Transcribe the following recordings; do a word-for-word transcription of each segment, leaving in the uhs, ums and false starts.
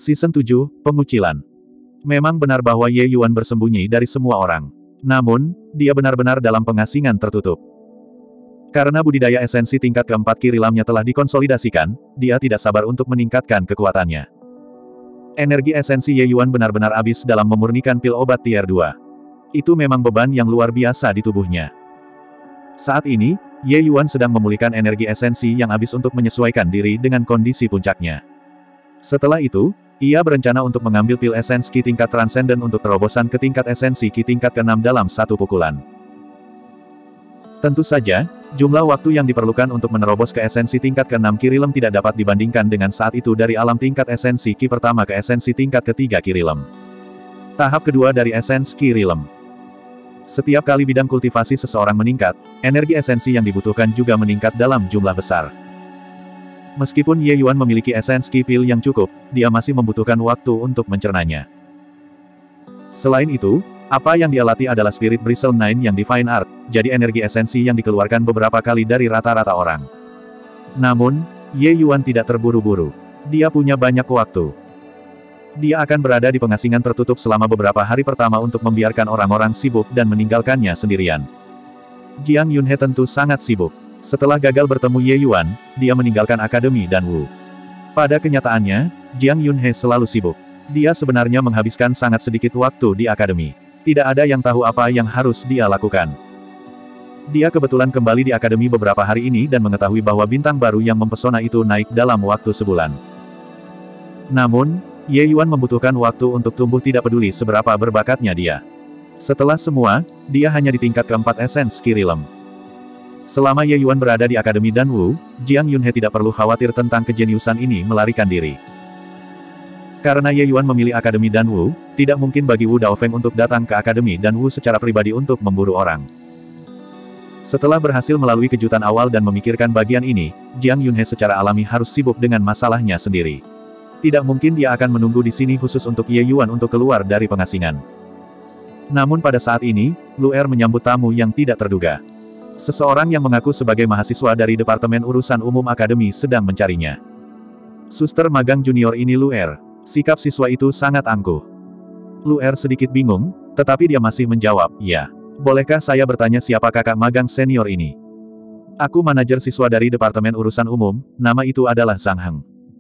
Season tujuh, Pengucilan. Memang benar bahwa Ye Yuan bersembunyi dari semua orang. Namun, dia benar-benar dalam pengasingan tertutup. Karena budidaya esensi tingkat keempat Kirilamnya telah dikonsolidasikan, dia tidak sabar untuk meningkatkan kekuatannya. Energi esensi Ye Yuan benar-benar habis dalam memurnikan pil obat tier dua. Itu memang beban yang luar biasa di tubuhnya. Saat ini, Ye Yuan sedang memulihkan energi esensi yang habis untuk menyesuaikan diri dengan kondisi puncaknya. Setelah itu, ia berencana untuk mengambil pil esensi Ki tingkat transenden untuk terobosan ke tingkat esensi Ki tingkat keenam dalam satu pukulan. Tentu saja, jumlah waktu yang diperlukan untuk menerobos ke esensi tingkat keenam Kirilem tidak dapat dibandingkan dengan saat itu dari alam tingkat esensi Ki pertama ke esensi tingkat ketiga Kirilem. Tahap kedua dari esensi Kirilem. Setiap kali bidang kultivasi seseorang meningkat, energi esensi yang dibutuhkan juga meningkat dalam jumlah besar. Meskipun Ye Yuan memiliki esensi pil yang cukup, dia masih membutuhkan waktu untuk mencernanya. Selain itu, apa yang dia latih adalah Spirit Bristle Nine yang Divine Art, jadi energi esensi yang dikeluarkan beberapa kali dari rata-rata orang. Namun, Ye Yuan tidak terburu-buru. Dia punya banyak waktu. Dia akan berada di pengasingan tertutup selama beberapa hari pertama untuk membiarkan orang-orang sibuk dan meninggalkannya sendirian. Jiang Yunhe tentu sangat sibuk. Setelah gagal bertemu Ye Yuan, dia meninggalkan akademi dan Wu. Pada kenyataannya, Jiang Yunhe selalu sibuk. Dia sebenarnya menghabiskan sangat sedikit waktu di akademi. Tidak ada yang tahu apa yang harus dia lakukan. Dia kebetulan kembali di akademi beberapa hari ini dan mengetahui bahwa bintang baru yang mempesona itu naik dalam waktu sebulan. Namun, Ye Yuan membutuhkan waktu untuk tumbuh tidak peduli seberapa berbakatnya dia. Setelah semua, dia hanya di tingkat keempat esensi Kirilem. Selama Ye Yuan berada di akademi dan Wu, Jiang Yunhe tidak perlu khawatir tentang kejeniusan ini melarikan diri. Karena Ye Yuan memilih akademi dan Wu, tidak mungkin bagi Wu Daofeng untuk datang ke akademi dan Wu secara pribadi untuk memburu orang. Setelah berhasil melalui kejutan awal dan memikirkan bagian ini, Jiang Yunhe secara alami harus sibuk dengan masalahnya sendiri. Tidak mungkin dia akan menunggu di sini khusus untuk Ye Yuan untuk keluar dari pengasingan. Namun pada saat ini, Lu Er menyambut tamu yang tidak terduga. Seseorang yang mengaku sebagai mahasiswa dari Departemen Urusan Umum Akademi sedang mencarinya. Suster magang junior ini Lu Er. Sikap siswa itu sangat angkuh. Lu Er sedikit bingung, tetapi dia masih menjawab, ya. Bolehkah saya bertanya siapa kakak magang senior ini? Aku manajer siswa dari Departemen Urusan Umum, nama itu adalah Zhang Heng.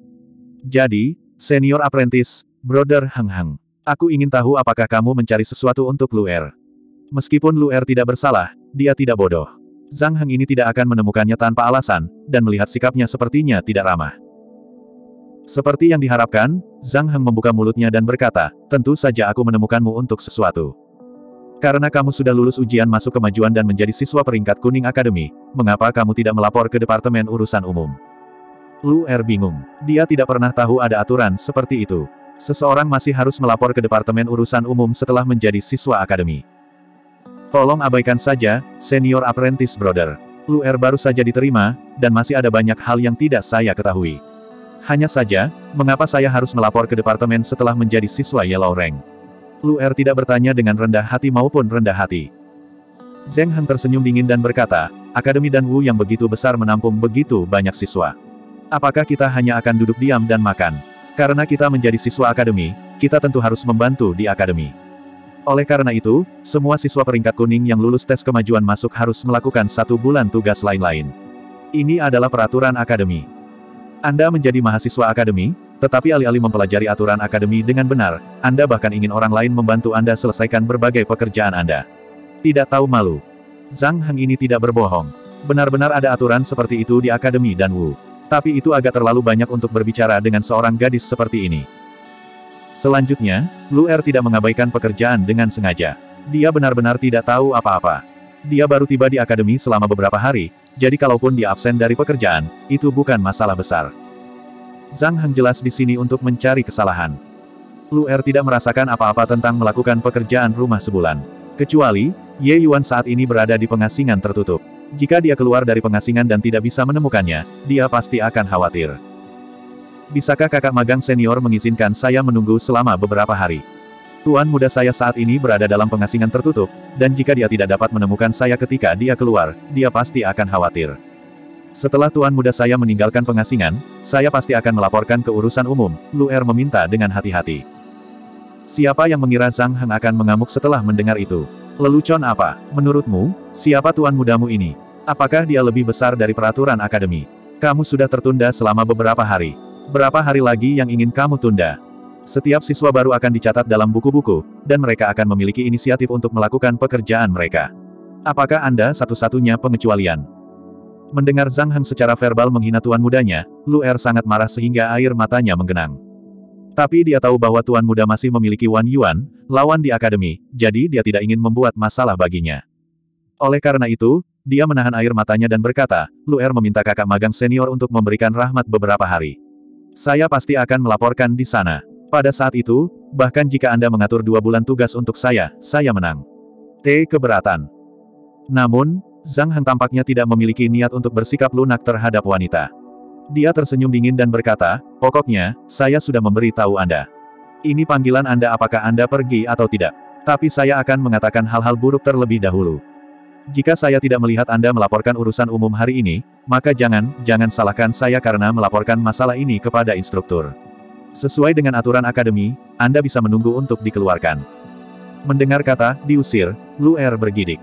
Jadi, senior apprentice, Brother Heng Heng. Aku ingin tahu apakah kamu mencari sesuatu untuk Lu Er. Meskipun Lu Er tidak bersalah, dia tidak bodoh. Zhang Heng ini tidak akan menemukannya tanpa alasan, dan melihat sikapnya sepertinya tidak ramah. Seperti yang diharapkan, Zhang Heng membuka mulutnya dan berkata, tentu saja aku menemukanmu untuk sesuatu. Karena kamu sudah lulus ujian masuk kemajuan dan menjadi siswa peringkat kuning akademi, mengapa kamu tidak melapor ke Departemen Urusan Umum? Lu Er bingung. Dia tidak pernah tahu ada aturan seperti itu. Seseorang masih harus melapor ke Departemen Urusan Umum setelah menjadi siswa akademi. Tolong abaikan saja, senior apprentice brother. Lu Er baru saja diterima, dan masih ada banyak hal yang tidak saya ketahui. Hanya saja, mengapa saya harus melapor ke departemen setelah menjadi siswa Yellow Rank? Lu Er tidak bertanya dengan rendah hati maupun rendah hati. Zhang Heng tersenyum dingin dan berkata, akademi dan Wu yang begitu besar menampung begitu banyak siswa. Apakah kita hanya akan duduk diam dan makan? Karena kita menjadi siswa akademi, kita tentu harus membantu di akademi. Oleh karena itu, semua siswa peringkat kuning yang lulus tes kemajuan masuk harus melakukan satu bulan tugas lain-lain. Ini adalah peraturan akademi. Anda menjadi mahasiswa akademi, tetapi alih-alih mempelajari aturan akademi dengan benar, Anda bahkan ingin orang lain membantu Anda selesaikan berbagai pekerjaan Anda. Tidak tahu malu. Zhang Heng ini tidak berbohong. Benar-benar ada aturan seperti itu di akademi dan Wu. Tapi itu agak terlalu banyak untuk berbicara dengan seorang gadis seperti ini. Selanjutnya, Lu Er tidak mengabaikan pekerjaan dengan sengaja. Dia benar-benar tidak tahu apa-apa. Dia baru tiba di akademi selama beberapa hari, jadi kalaupun dia absen dari pekerjaan, itu bukan masalah besar. Zhang Heng jelas di sini untuk mencari kesalahan. Lu Er tidak merasakan apa-apa tentang melakukan pekerjaan rumah sebulan. Kecuali, Ye Yuan saat ini berada di pengasingan tertutup. Jika dia keluar dari pengasingan dan tidak bisa menemukannya, dia pasti akan khawatir. Bisakah kakak magang senior mengizinkan saya menunggu selama beberapa hari? Tuan muda saya saat ini berada dalam pengasingan tertutup, dan jika dia tidak dapat menemukan saya ketika dia keluar, dia pasti akan khawatir. Setelah tuan muda saya meninggalkan pengasingan, saya pasti akan melaporkan ke urusan umum, Lu Er meminta dengan hati-hati. Siapa yang mengira Zhang Heng akan mengamuk setelah mendengar itu? Lelucon apa? Menurutmu, siapa tuan mudamu ini? Apakah dia lebih besar dari peraturan akademi? Kamu sudah tertunda selama beberapa hari. Berapa hari lagi yang ingin kamu tunda? Setiap siswa baru akan dicatat dalam buku-buku, dan mereka akan memiliki inisiatif untuk melakukan pekerjaan mereka. Apakah Anda satu-satunya pengecualian? Mendengar Zhang Heng secara verbal menghina tuan mudanya, Lu Er sangat marah sehingga air matanya menggenang. Tapi dia tahu bahwa tuan muda masih memiliki Wan Yuan, lawan di akademi, jadi dia tidak ingin membuat masalah baginya. Oleh karena itu, dia menahan air matanya dan berkata, Lu Er meminta kakak magang senior untuk memberikan rahmat beberapa hari. Saya pasti akan melaporkan di sana. Pada saat itu, bahkan jika Anda mengatur dua bulan tugas untuk saya, saya menang. T. Keberatan. Namun, Zhang Heng tampaknya tidak memiliki niat untuk bersikap lunak terhadap wanita. Dia tersenyum dingin dan berkata, pokoknya, saya sudah memberi tahu Anda. Ini panggilan Anda apakah Anda pergi atau tidak. Tapi saya akan mengatakan hal-hal buruk terlebih dahulu. Jika saya tidak melihat Anda melaporkan urusan umum hari ini, maka jangan, jangan salahkan saya karena melaporkan masalah ini kepada instruktur. Sesuai dengan aturan akademi, Anda bisa menunggu untuk dikeluarkan. Mendengar kata, diusir, Lu Er bergidik.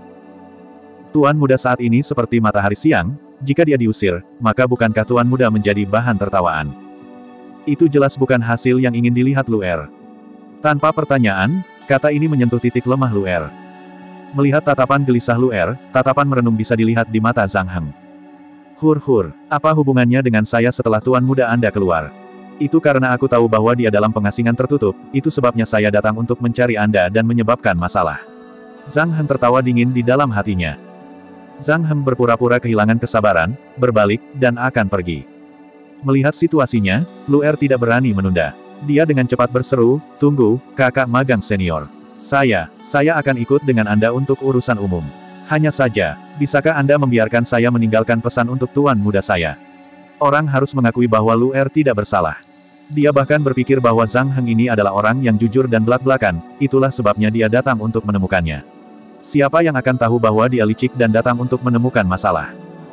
Tuan muda saat ini seperti matahari siang, jika dia diusir, maka bukankah tuan muda menjadi bahan tertawaan? Itu jelas bukan hasil yang ingin dilihat Lu Er. Tanpa pertanyaan, kata ini menyentuh titik lemah Lu Er. Melihat tatapan gelisah Lu Er, tatapan merenung bisa dilihat di mata Zhang Heng. Hur-hur, apa hubungannya dengan saya setelah tuan muda Anda keluar? Itu karena aku tahu bahwa dia dalam pengasingan tertutup, itu sebabnya saya datang untuk mencari Anda dan menyebabkan masalah. Zhang Heng tertawa dingin di dalam hatinya. Zhang Heng berpura-pura kehilangan kesabaran, berbalik, dan akan pergi. Melihat situasinya, Lu Er tidak berani menunda. Dia dengan cepat berseru, tunggu, kakak magang senior. Saya, saya akan ikut dengan Anda untuk urusan umum. Hanya saja, bisakah Anda membiarkan saya meninggalkan pesan untuk tuan muda saya? Orang harus mengakui bahwa Lu Er tidak bersalah. Dia bahkan berpikir bahwa Zhang Heng ini adalah orang yang jujur dan belak-belakan, itulah sebabnya dia datang untuk menemukannya. Siapa yang akan tahu bahwa dia licik dan datang untuk menemukan masalah?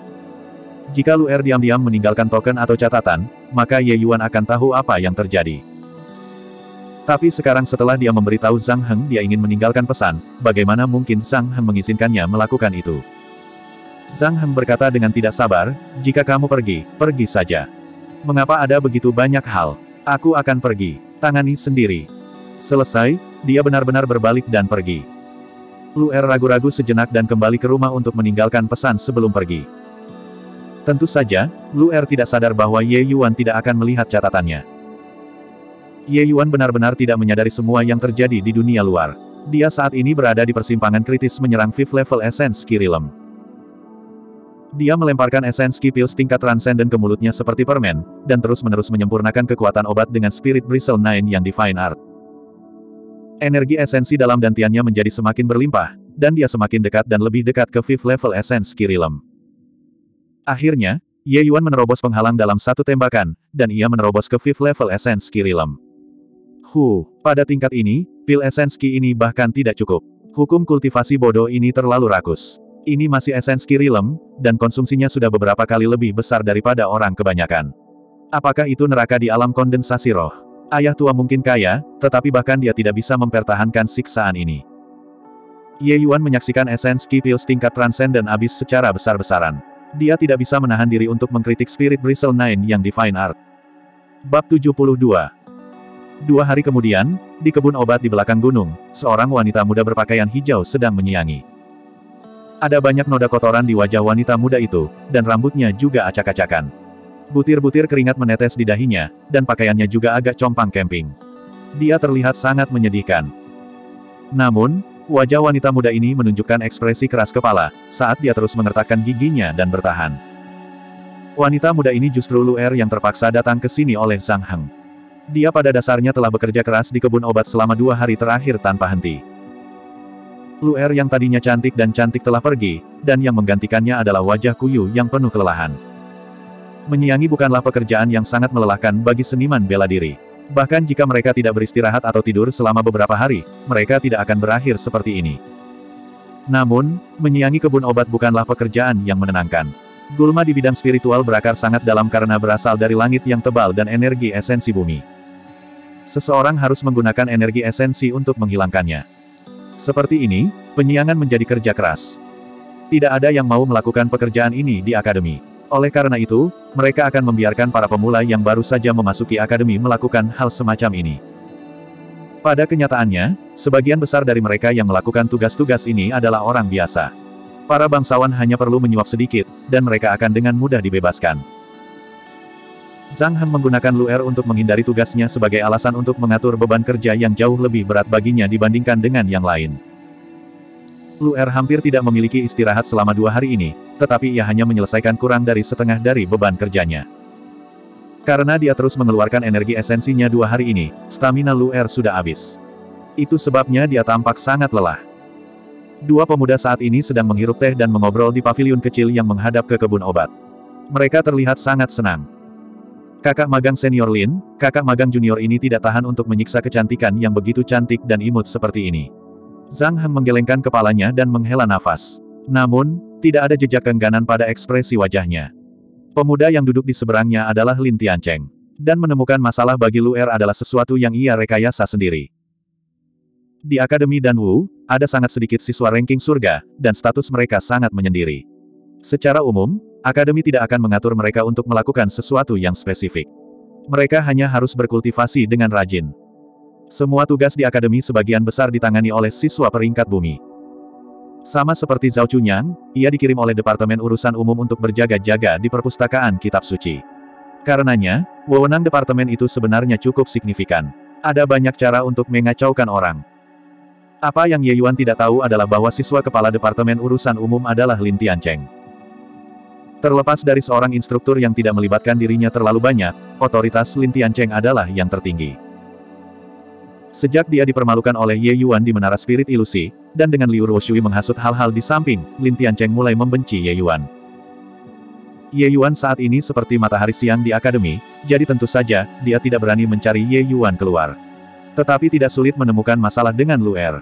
Jika Lu Er diam-diam meninggalkan token atau catatan, maka Ye Yuan akan tahu apa yang terjadi. Tapi sekarang setelah dia memberitahu Zhang Heng dia ingin meninggalkan pesan, bagaimana mungkin Zhang Heng mengizinkannya melakukan itu? Zhang Heng berkata dengan tidak sabar, jika kamu pergi, pergi saja. Mengapa ada begitu banyak hal? Aku akan pergi. Tangani sendiri. Selesai, dia benar-benar berbalik dan pergi. Lu Er ragu-ragu sejenak dan kembali ke rumah untuk meninggalkan pesan sebelum pergi. Tentu saja, Lu Er tidak sadar bahwa Ye Yuan tidak akan melihat catatannya. Ye Yuan benar-benar tidak menyadari semua yang terjadi di dunia luar. Dia saat ini berada di persimpangan kritis menyerang fifth level Essence Ki Realm. Dia melemparkan Essence Ki Pills tingkat transcendent ke mulutnya seperti permen, dan terus-menerus menyempurnakan kekuatan obat dengan Spirit Bristle Nine yang Divine Art. Energi esensi dalam dantiannya menjadi semakin berlimpah, dan dia semakin dekat dan lebih dekat ke fifth level Essence Ki Realm. Akhirnya, Ye Yuan menerobos penghalang dalam satu tembakan, dan ia menerobos ke fifth level Essence Ki Realm. Hu, pada tingkat ini, pil Essence Ki ini bahkan tidak cukup. Hukum kultivasi bodoh ini terlalu rakus. Ini masih Essence Ki Realm, dan konsumsinya sudah beberapa kali lebih besar daripada orang kebanyakan. Apakah itu neraka di alam kondensasi roh? Ayah tua mungkin kaya, tetapi bahkan dia tidak bisa mempertahankan siksaan ini. Ye Yuan menyaksikan Essence Ki Pills tingkat transcendent habis secara besar-besaran. Dia tidak bisa menahan diri untuk mengkritik Spirit Bristle Nine yang Divine Art. Bab tujuh puluh dua. Dua hari kemudian, di kebun obat di belakang gunung, seorang wanita muda berpakaian hijau sedang menyiangi. Ada banyak noda kotoran di wajah wanita muda itu, dan rambutnya juga acak-acakan. Butir-butir keringat menetes di dahinya, dan pakaiannya juga agak compang camping. Dia terlihat sangat menyedihkan. Namun, wajah wanita muda ini menunjukkan ekspresi keras kepala, saat dia terus mengertakkan giginya dan bertahan. Wanita muda ini justru Lu Er yang terpaksa datang ke sini oleh Zhang Heng. Dia pada dasarnya telah bekerja keras di kebun obat selama dua hari terakhir tanpa henti. Lu Er yang tadinya cantik dan cantik telah pergi, dan yang menggantikannya adalah wajah Kuyu yang penuh kelelahan. Menyiangi bukanlah pekerjaan yang sangat melelahkan bagi seniman bela diri. Bahkan jika mereka tidak beristirahat atau tidur selama beberapa hari, mereka tidak akan berakhir seperti ini. Namun, menyiangi kebun obat bukanlah pekerjaan yang menenangkan. Gulma di bidang spiritual berakar sangat dalam karena berasal dari langit yang tebal dan energi esensi bumi. Seseorang harus menggunakan energi esensi untuk menghilangkannya. Seperti ini, penyiangan menjadi kerja keras. Tidak ada yang mau melakukan pekerjaan ini di akademi. Oleh karena itu, mereka akan membiarkan para pemula yang baru saja memasuki akademi melakukan hal semacam ini. Pada kenyataannya, sebagian besar dari mereka yang melakukan tugas-tugas ini adalah orang biasa. Para bangsawan hanya perlu menyuap sedikit, dan mereka akan dengan mudah dibebaskan. Zhang Heng menggunakan Luer untuk menghindari tugasnya sebagai alasan untuk mengatur beban kerja yang jauh lebih berat baginya dibandingkan dengan yang lain. Luer hampir tidak memiliki istirahat selama dua hari ini, tetapi ia hanya menyelesaikan kurang dari setengah dari beban kerjanya. Karena dia terus mengeluarkan energi esensinya dua hari ini, stamina Luer sudah habis. Itu sebabnya dia tampak sangat lelah. Dua pemuda saat ini sedang menghirup teh dan mengobrol di paviliun kecil yang menghadap ke kebun obat. Mereka terlihat sangat senang. Kakak magang senior Lin, kakak magang junior ini tidak tahan untuk menyiksa kecantikan yang begitu cantik dan imut seperti ini. Zhang Heng menggelengkan kepalanya dan menghela nafas. Namun, tidak ada jejak keengganan pada ekspresi wajahnya. Pemuda yang duduk di seberangnya adalah Lin Tiancheng. Dan menemukan masalah bagi Luer adalah sesuatu yang ia rekayasa sendiri. Di Akademi Danwu, ada sangat sedikit siswa ranking surga, dan status mereka sangat menyendiri. Secara umum, Akademi tidak akan mengatur mereka untuk melakukan sesuatu yang spesifik. Mereka hanya harus berkultivasi dengan rajin. Semua tugas di Akademi sebagian besar ditangani oleh siswa peringkat bumi. Sama seperti Zhao Chunyang, ia dikirim oleh Departemen Urusan Umum untuk berjaga-jaga di perpustakaan kitab suci. Karenanya, wewenang departemen itu sebenarnya cukup signifikan. Ada banyak cara untuk mengacaukan orang. Apa yang Ye Yuan tidak tahu adalah bahwa siswa kepala Departemen Urusan Umum adalah Lin Tiancheng. Terlepas dari seorang instruktur yang tidak melibatkan dirinya terlalu banyak, otoritas Lin Tiancheng adalah yang tertinggi. Sejak dia dipermalukan oleh Ye Yuan di Menara Spirit Ilusi, dan dengan Liu Ruoshui menghasut hal-hal di samping, Lin Tiancheng mulai membenci Ye Yuan. Ye Yuan saat ini seperti matahari siang di akademi, jadi tentu saja, dia tidak berani mencari Ye Yuan keluar. Tetapi tidak sulit menemukan masalah dengan Luer.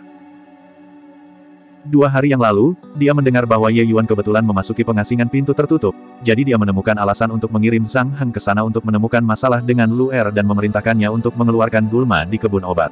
Dua hari yang lalu, dia mendengar bahwa Ye Yuan kebetulan memasuki pengasingan pintu tertutup, jadi dia menemukan alasan untuk mengirim Zhang Heng ke sana untuk menemukan masalah dengan Luer dan memerintahkannya untuk mengeluarkan gulma di kebun obat.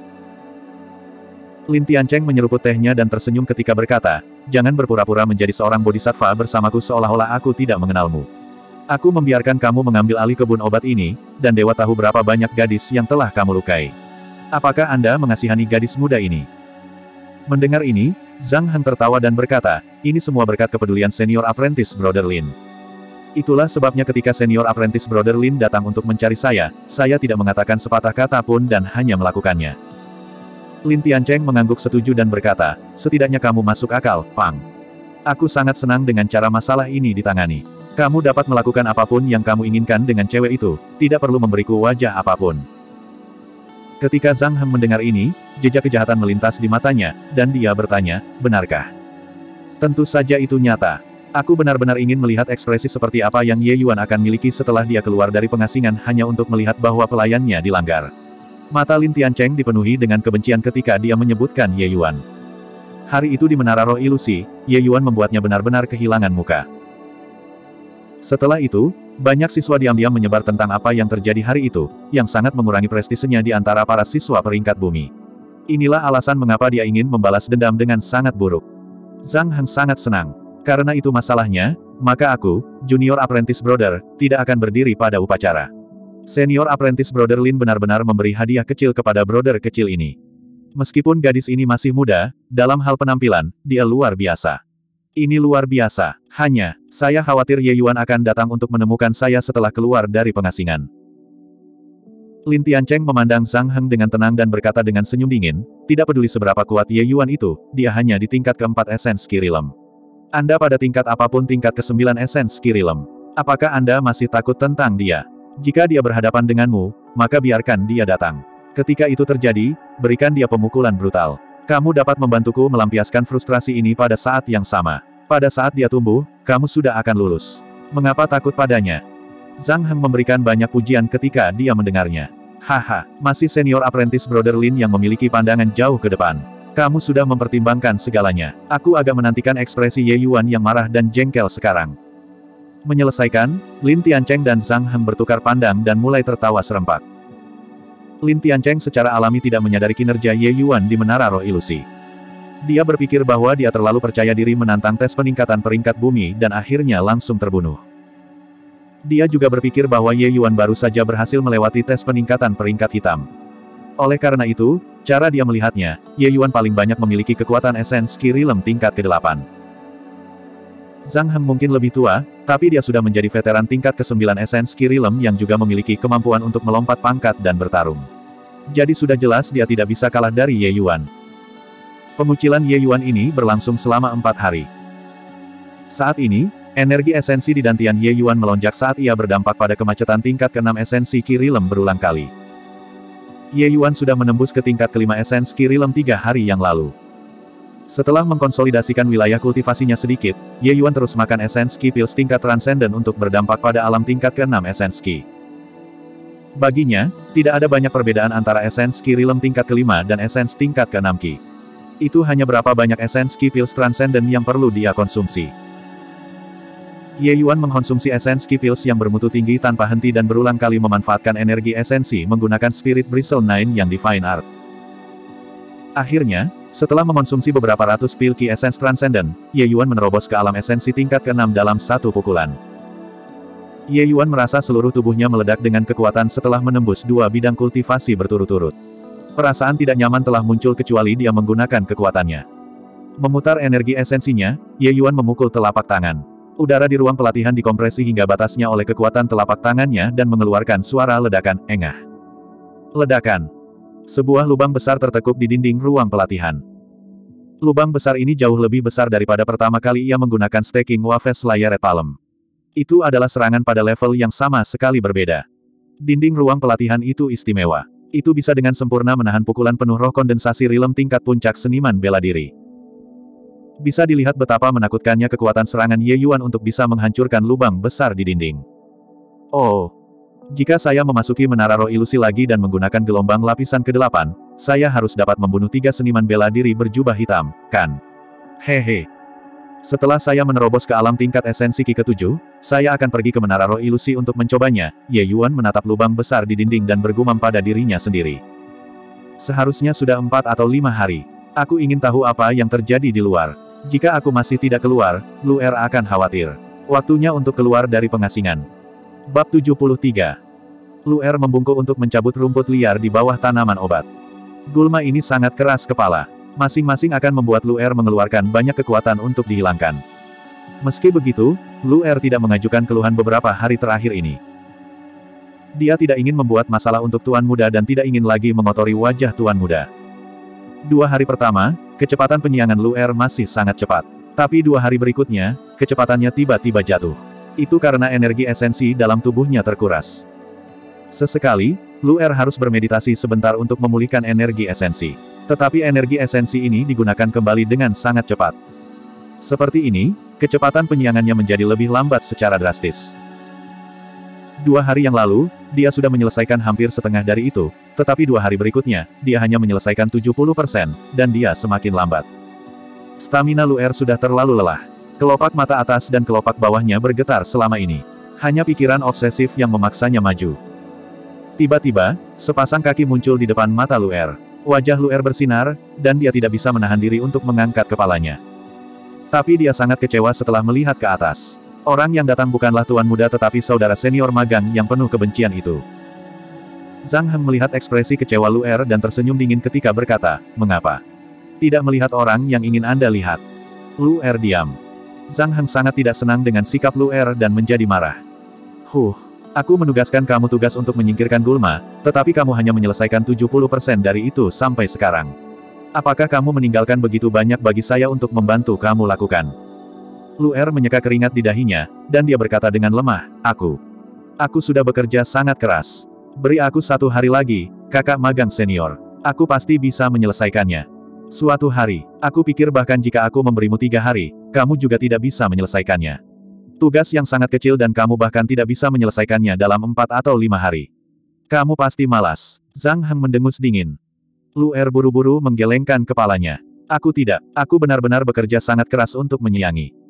Lin Tiancheng menyeruput tehnya dan tersenyum ketika berkata, "Jangan berpura-pura menjadi seorang bodhisattva bersamaku seolah-olah aku tidak mengenalmu. Aku membiarkan kamu mengambil alih kebun obat ini, dan dewa tahu berapa banyak gadis yang telah kamu lukai. Apakah Anda mengasihani gadis muda ini?" Mendengar ini, Zhang Heng tertawa dan berkata, "Ini semua berkat kepedulian senior apprentice Brother Lin. Itulah sebabnya ketika senior apprentice Brother Lin datang untuk mencari saya, saya tidak mengatakan sepatah kata pun dan hanya melakukannya." Lin Tiancheng mengangguk setuju dan berkata, "Setidaknya kamu masuk akal, Pang. Aku sangat senang dengan cara masalah ini ditangani. Kamu dapat melakukan apapun yang kamu inginkan dengan cewek itu, tidak perlu memberiku wajah apapun." Ketika Zhang Heng mendengar ini, jejak kejahatan melintas di matanya, dan dia bertanya, "Benarkah?" "Tentu saja itu nyata. Aku benar-benar ingin melihat ekspresi seperti apa yang Ye Yuan akan miliki setelah dia keluar dari pengasingan hanya untuk melihat bahwa pelayannya dilanggar." Mata Lin Tiancheng dipenuhi dengan kebencian ketika dia menyebutkan Ye Yuan. Hari itu di Menara Roh Ilusi, Ye Yuan membuatnya benar-benar kehilangan muka. Setelah itu, banyak siswa diam-diam menyebar tentang apa yang terjadi hari itu, yang sangat mengurangi prestisenya di antara para siswa peringkat bumi. Inilah alasan mengapa dia ingin membalas dendam dengan sangat buruk. Zhang Heng sangat senang. Karena itu masalahnya, maka aku, Junior Apprentice Brother, tidak akan berdiri pada upacara. Senior Apprentice Brother Lin benar-benar memberi hadiah kecil kepada brother kecil ini. Meskipun gadis ini masih muda, dalam hal penampilan, dia luar biasa. Ini luar biasa. Hanya, saya khawatir Ye Yuan akan datang untuk menemukan saya setelah keluar dari pengasingan. Lin Tiancheng memandang Zhang Heng dengan tenang dan berkata dengan senyum dingin, "Tidak peduli seberapa kuat Ye Yuan itu, dia hanya di tingkat keempat esens Kirilem. Anda pada tingkat apapun tingkat kesembilan esens Kirilem. Apakah Anda masih takut tentang dia? Jika dia berhadapan denganmu, maka biarkan dia datang. Ketika itu terjadi, berikan dia pemukulan brutal. Kamu dapat membantuku melampiaskan frustrasi ini pada saat yang sama. Pada saat dia tumbuh, kamu sudah akan lulus. Mengapa takut padanya?" Zhang Heng memberikan banyak pujian ketika dia mendengarnya. "Haha, masih senior apprentice Brother Lin yang memiliki pandangan jauh ke depan. Kamu sudah mempertimbangkan segalanya. Aku agak menantikan ekspresi Ye Yuan yang marah dan jengkel sekarang." Menyelesaikan, Lin Tiancheng dan Zhang Heng bertukar pandang dan mulai tertawa serempak. Lin Tiancheng secara alami tidak menyadari kinerja Ye Yuan di Menara Roh Ilusi. Dia berpikir bahwa dia terlalu percaya diri menantang tes peningkatan peringkat bumi dan akhirnya langsung terbunuh. Dia juga berpikir bahwa Ye Yuan baru saja berhasil melewati tes peningkatan peringkat hitam. Oleh karena itu, cara dia melihatnya, Ye Yuan paling banyak memiliki kekuatan esens Qi Rilem tingkat kedelapan. Zhang Heng mungkin lebih tua, tapi dia sudah menjadi veteran tingkat kesembilan esens Qi Rilem yang juga memiliki kemampuan untuk melompat pangkat dan bertarung. Jadi sudah jelas dia tidak bisa kalah dari Ye Yuan. Pengucilan Ye Yuan ini berlangsung selama empat hari. Saat ini, energi esensi di dantian Ye Yuan melonjak saat ia berdampak pada kemacetan tingkat keenam esensi Qi Rilem berulang kali. Ye Yuan sudah menembus ke tingkat kelima esens Qi Rilem tiga hari yang lalu. Setelah mengkonsolidasikan wilayah kultivasinya sedikit, Ye Yuan terus makan esens Qi Pils tingkat transenden untuk berdampak pada alam tingkat keenam esens Qi. Baginya, tidak ada banyak perbedaan antara esens Qi Rilem tingkat kelima dan esens tingkat keenam Qi. Itu hanya berapa banyak esens Qi Pils transenden yang perlu dia konsumsi. Ye Yuan mengkonsumsi esens Qi Pils yang bermutu tinggi tanpa henti dan berulang kali memanfaatkan energi esensi menggunakan Spirit Bristle Nine yang Divine Art. Akhirnya, setelah mengonsumsi beberapa ratus pil Qi Essence Transcendent, Ye Yuan menerobos ke alam esensi tingkat keenam dalam satu pukulan. Ye Yuan merasa seluruh tubuhnya meledak dengan kekuatan setelah menembus dua bidang kultivasi berturut-turut. Perasaan tidak nyaman telah muncul kecuali dia menggunakan kekuatannya. Memutar energi esensinya, Ye Yuan memukul telapak tangan. Udara di ruang pelatihan dikompresi hingga batasnya oleh kekuatan telapak tangannya dan mengeluarkan suara ledakan, engah. Ledakan. Sebuah lubang besar tertekuk di dinding ruang pelatihan. Lubang besar ini jauh lebih besar daripada pertama kali ia menggunakan Staking Waves Layered Palm. Itu adalah serangan pada level yang sama sekali berbeda. Dinding ruang pelatihan itu istimewa. Itu bisa dengan sempurna menahan pukulan penuh roh kondensasi rilem tingkat puncak seniman bela diri. Bisa dilihat betapa menakutkannya kekuatan serangan Ye Yuan untuk bisa menghancurkan lubang besar di dinding. Oh, jika saya memasuki Menara Roh Ilusi lagi dan menggunakan gelombang lapisan kedelapan, saya harus dapat membunuh tiga seniman bela diri berjubah hitam, kan? Hehe. Setelah saya menerobos ke alam tingkat esensi Qi ketujuh, saya akan pergi ke Menara Roh Ilusi untuk mencobanya. Ye Yuan menatap lubang besar di dinding dan bergumam pada dirinya sendiri. Seharusnya sudah empat atau lima hari. Aku ingin tahu apa yang terjadi di luar. Jika aku masih tidak keluar, Lu Er akan khawatir. Waktunya untuk keluar dari pengasingan. Bab tujuh puluh tiga. Lu Er membungkuk untuk mencabut rumput liar di bawah tanaman obat. Gulma ini sangat keras kepala. Masing-masing akan membuat Lu Er mengeluarkan banyak kekuatan untuk dihilangkan. Meski begitu, Lu Er tidak mengajukan keluhan beberapa hari terakhir ini. Dia tidak ingin membuat masalah untuk Tuan Muda dan tidak ingin lagi mengotori wajah Tuan Muda. Dua hari pertama, kecepatan penyiangan Lu Er masih sangat cepat. Tapi dua hari berikutnya, kecepatannya tiba-tiba jatuh. Itu karena energi esensi dalam tubuhnya terkuras. Sesekali, Lu Er harus bermeditasi sebentar untuk memulihkan energi esensi. Tetapi energi esensi ini digunakan kembali dengan sangat cepat. Seperti ini, kecepatan penyiangannya menjadi lebih lambat secara drastis. Dua hari yang lalu, dia sudah menyelesaikan hampir setengah dari itu, tetapi dua hari berikutnya, dia hanya menyelesaikan tujuh puluh persen, dan dia semakin lambat. Stamina Lu Er sudah terlalu lelah. Kelopak mata atas dan kelopak bawahnya bergetar selama ini. Hanya pikiran obsesif yang memaksanya maju. Tiba-tiba, sepasang kaki muncul di depan mata Lu Er. Wajah Lu Er bersinar, dan dia tidak bisa menahan diri untuk mengangkat kepalanya. Tapi dia sangat kecewa setelah melihat ke atas. Orang yang datang bukanlah Tuan Muda tetapi saudara senior magang yang penuh kebencian itu. Zhang Heng melihat ekspresi kecewa Lu Er dan tersenyum dingin ketika berkata, "Mengapa? Tidak melihat orang yang ingin Anda lihat?" Lu Er diam. Zhang Heng sangat tidak senang dengan sikap Lu Er dan menjadi marah. Huh. Aku menugaskan kamu tugas untuk menyingkirkan Gulma, tetapi kamu hanya menyelesaikan tujuh puluh persen dari itu sampai sekarang. Apakah kamu meninggalkan begitu banyak bagi saya untuk membantu kamu lakukan? Lu Er menyeka keringat di dahinya, dan dia berkata dengan lemah, Aku. Aku sudah bekerja sangat keras. Beri aku satu hari lagi, kakak magang senior. Aku pasti bisa menyelesaikannya. Suatu hari, aku pikir bahkan jika aku memberimu tiga hari, kamu juga tidak bisa menyelesaikannya. Tugas yang sangat kecil dan kamu bahkan tidak bisa menyelesaikannya dalam empat atau lima hari. Kamu pasti malas. Zhang Heng mendengus dingin. Lu Er buru-buru menggelengkan kepalanya. Aku tidak. Aku benar-benar bekerja sangat keras untuk menyiangi.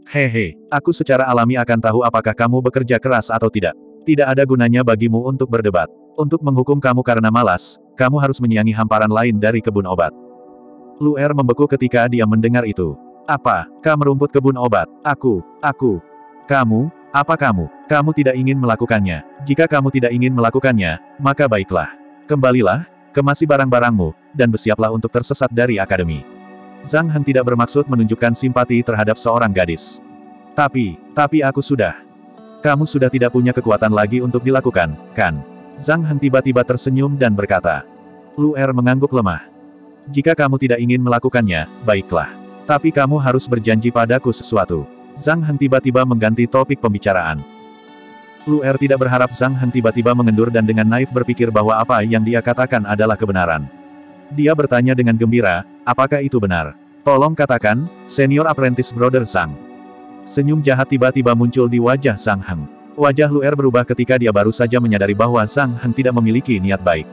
Hehe, aku secara alami akan tahu apakah kamu bekerja keras atau tidak. Tidak ada gunanya bagimu untuk berdebat. Untuk menghukum kamu karena malas, kamu harus menyiangi hamparan lain dari kebun obat. Luer membeku ketika dia mendengar itu. Apa, kamu merumput kebun obat? Aku, aku. Kamu, apa kamu? Kamu tidak ingin melakukannya. Jika kamu tidak ingin melakukannya, maka baiklah. Kembalilah, kemasi barang-barangmu, dan bersiaplah untuk tersesat dari akademi. Zhang Heng tidak bermaksud menunjukkan simpati terhadap seorang gadis. Tapi, tapi aku sudah. Kamu sudah tidak punya kekuatan lagi untuk dilakukan, kan? Zhang Heng tiba-tiba tersenyum dan berkata. Luer mengangguk lemah. Jika kamu tidak ingin melakukannya, baiklah. Tapi kamu harus berjanji padaku sesuatu. Zhang Heng tiba-tiba mengganti topik pembicaraan. Luer tidak berharap Zhang Heng tiba-tiba mengendur dan dengan naif berpikir bahwa apa yang dia katakan adalah kebenaran. Dia bertanya dengan gembira, apakah itu benar? Tolong katakan, Senior Apprentice Brother Zhang. Senyum jahat tiba-tiba muncul di wajah Zhang Heng. Wajah Luer berubah ketika dia baru saja menyadari bahwa Zhang Heng tidak memiliki niat baik.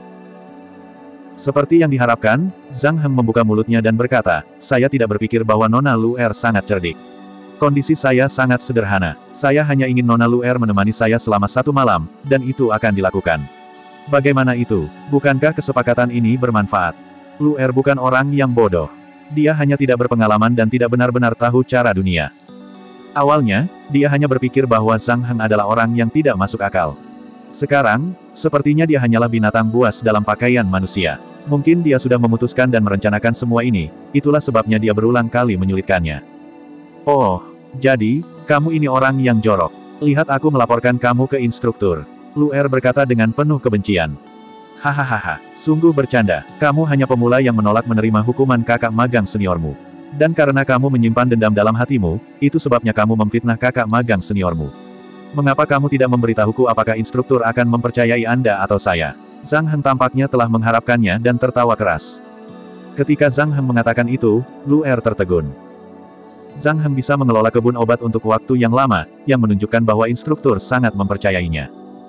Seperti yang diharapkan, Zhang Heng membuka mulutnya dan berkata, saya tidak berpikir bahwa Nona Luer sangat cerdik. Kondisi saya sangat sederhana. Saya hanya ingin Nona Luer menemani saya selama satu malam, dan itu akan dilakukan. Bagaimana itu? Bukankah kesepakatan ini bermanfaat? Luer bukan orang yang bodoh. Dia hanya tidak berpengalaman dan tidak benar-benar tahu cara dunia. Awalnya, dia hanya berpikir bahwa Zhang Heng adalah orang yang tidak masuk akal. Sekarang, sepertinya dia hanyalah binatang buas dalam pakaian manusia. Mungkin dia sudah memutuskan dan merencanakan semua ini, itulah sebabnya dia berulang kali menyulitkannya. Oh, jadi, kamu ini orang yang jorok. Lihat aku melaporkan kamu ke instruktur. Luer berkata dengan penuh kebencian. Hahaha, sungguh bercanda, kamu hanya pemula yang menolak menerima hukuman kakak magang seniormu. Dan karena kamu menyimpan dendam dalam hatimu, itu sebabnya kamu memfitnah kakak magang seniormu. Mengapa kamu tidak memberitahuku apakah instruktur akan mempercayai Anda atau saya? Zhang Heng tampaknya telah mengharapkannya dan tertawa keras. Ketika Zhang Heng mengatakan itu, Luer tertegun. Zhang Heng bisa mengelola kebun obat untuk waktu yang lama, yang menunjukkan bahwa instruktur sangat mempercayainya.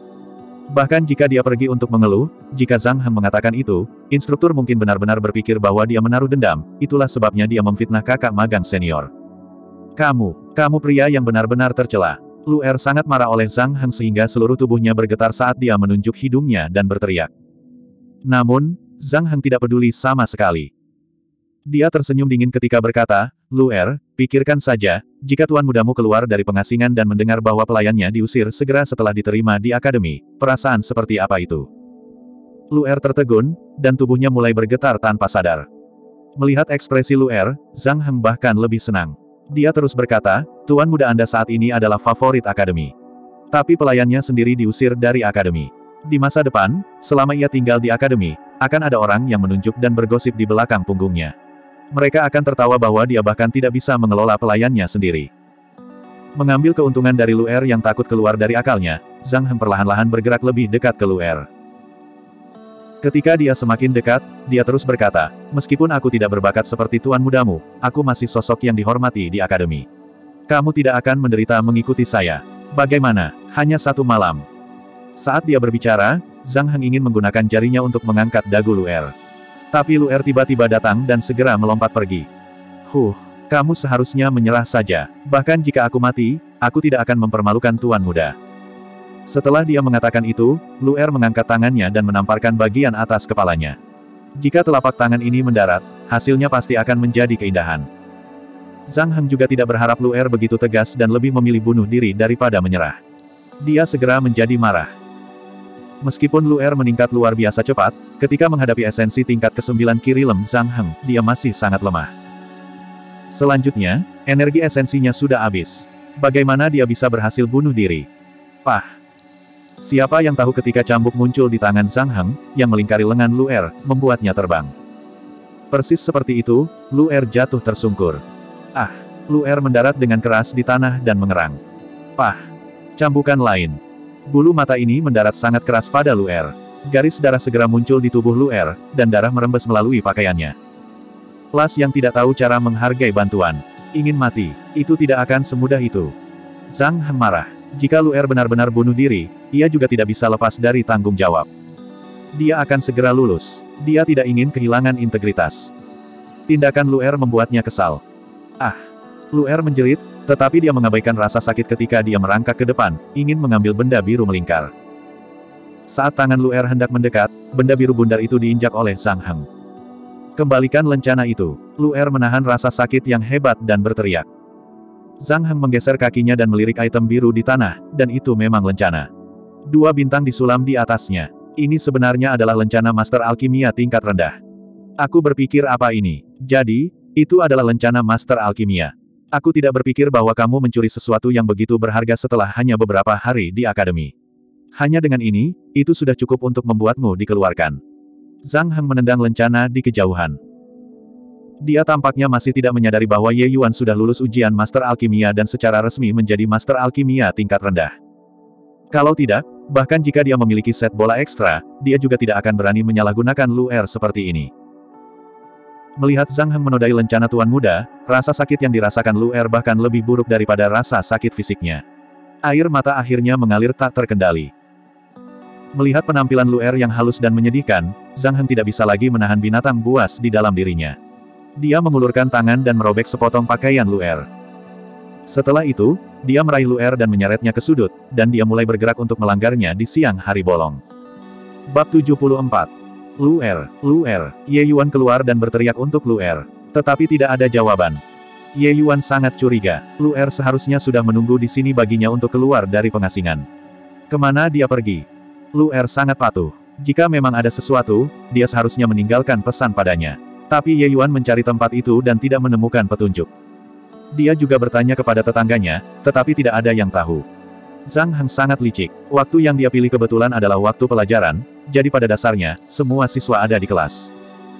Bahkan jika dia pergi untuk mengeluh, jika Zhang Heng mengatakan itu, instruktur mungkin benar-benar berpikir bahwa dia menaruh dendam, itulah sebabnya dia memfitnah kakak magang senior. Kamu, kamu pria yang benar-benar tercela. Luer sangat marah oleh Zhang Heng sehingga seluruh tubuhnya bergetar saat dia menunjuk hidungnya dan berteriak. Namun, Zhang Heng tidak peduli sama sekali. Dia tersenyum dingin ketika berkata, Luer, pikirkan saja, jika tuan mudamu keluar dari pengasingan dan mendengar bahwa pelayannya diusir segera setelah diterima di akademi, perasaan seperti apa itu? Luer tertegun, dan tubuhnya mulai bergetar tanpa sadar. Melihat ekspresi Luer, Zhang Heng bahkan lebih senang. Dia terus berkata, tuan muda Anda saat ini adalah favorit akademi. Tapi pelayannya sendiri diusir dari akademi. Di masa depan, selama ia tinggal di akademi, akan ada orang yang menunjuk dan bergosip di belakang punggungnya. Mereka akan tertawa bahwa dia bahkan tidak bisa mengelola pelayannya sendiri. Mengambil keuntungan dari Luer yang takut keluar dari akalnya, Zhang Heng perlahan-lahan bergerak lebih dekat ke Luer. Ketika dia semakin dekat, dia terus berkata, meskipun aku tidak berbakat seperti tuan mudamu, aku masih sosok yang dihormati di akademi. Kamu tidak akan menderita mengikuti saya. Bagaimana? Hanya satu malam. Saat dia berbicara, Zhang Heng ingin menggunakan jarinya untuk mengangkat dagu Luer. Tapi Luer tiba-tiba datang dan segera melompat pergi. Huh, kamu seharusnya menyerah saja. Bahkan jika aku mati, aku tidak akan mempermalukan tuan muda. Setelah dia mengatakan itu, Luer mengangkat tangannya dan menamparkan bagian atas kepalanya. Jika telapak tangan ini mendarat, hasilnya pasti akan menjadi keindahan. Zhang Heng juga tidak berharap Luer begitu tegas dan lebih memilih bunuh diri daripada menyerah. Dia segera menjadi marah. Meskipun Luer meningkat luar biasa cepat, ketika menghadapi esensi tingkat kesembilan Kirilem Zhang Heng, dia masih sangat lemah. Selanjutnya, energi esensinya sudah habis. Bagaimana dia bisa berhasil bunuh diri? Pah! Siapa yang tahu ketika cambuk muncul di tangan Zhang Heng, yang melingkari lengan Luer, membuatnya terbang. Persis seperti itu, Luer jatuh tersungkur. Ah! Luer mendarat dengan keras di tanah dan mengerang. Pah! Cambukan lain. Bulu mata ini mendarat sangat keras pada Luer. Garis darah segera muncul di tubuh Luer, dan darah merembes melalui pakaiannya. Las yang tidak tahu cara menghargai bantuan. Ingin mati, itu tidak akan semudah itu. Zhang Heng marah. Jika Luer benar-benar bunuh diri, ia juga tidak bisa lepas dari tanggung jawab. Dia akan segera lulus. Dia tidak ingin kehilangan integritas. Tindakan Luer membuatnya kesal. Ah! Luer menjerit, Tetapi dia mengabaikan rasa sakit ketika dia merangkak ke depan, ingin mengambil benda biru melingkar. Saat tangan Luer hendak mendekat, benda biru bundar itu diinjak oleh Zhang Heng. Kembalikan lencana itu. Luer menahan rasa sakit yang hebat dan berteriak. Zhang Heng menggeser kakinya dan melirik item biru di tanah, dan itu memang lencana. Dua bintang disulam di atasnya. Ini sebenarnya adalah lencana Master Alkimia tingkat rendah. Aku berpikir apa ini? Jadi, itu adalah lencana Master Alkimia. Aku tidak berpikir bahwa kamu mencuri sesuatu yang begitu berharga setelah hanya beberapa hari di akademi. Hanya dengan ini, itu sudah cukup untuk membuatmu dikeluarkan. Zhang Heng menendang lencana di kejauhan. Dia tampaknya masih tidak menyadari bahwa Ye Yuan sudah lulus ujian Master Alkimia dan secara resmi menjadi Master Alkimia tingkat rendah. Kalau tidak, bahkan jika dia memiliki set bola ekstra, dia juga tidak akan berani menyalahgunakan Luer seperti ini. Melihat Zhang Heng menodai lencana tuan muda, rasa sakit yang dirasakan Luer bahkan lebih buruk daripada rasa sakit fisiknya. Air mata akhirnya mengalir tak terkendali. Melihat penampilan Luer yang halus dan menyedihkan, Zhang Heng tidak bisa lagi menahan binatang buas di dalam dirinya. Dia mengulurkan tangan dan merobek sepotong pakaian Luer. Setelah itu, dia meraih Luer dan menyeretnya ke sudut, dan dia mulai bergerak untuk melanggarnya di siang hari bolong. Bab tujuh puluh empat. Luer, Luer, Ye Yuan keluar dan berteriak untuk Luer. Tetapi tidak ada jawaban. Ye Yuan sangat curiga. Luer seharusnya sudah menunggu di sini baginya untuk keluar dari pengasingan. Kemana dia pergi? Luer sangat patuh. Jika memang ada sesuatu, dia seharusnya meninggalkan pesan padanya. Tapi Ye Yuan mencari tempat itu dan tidak menemukan petunjuk. Dia juga bertanya kepada tetangganya, tetapi tidak ada yang tahu. Zhang Heng sangat licik. Waktu yang dia pilih kebetulan adalah waktu pelajaran, jadi pada dasarnya, semua siswa ada di kelas.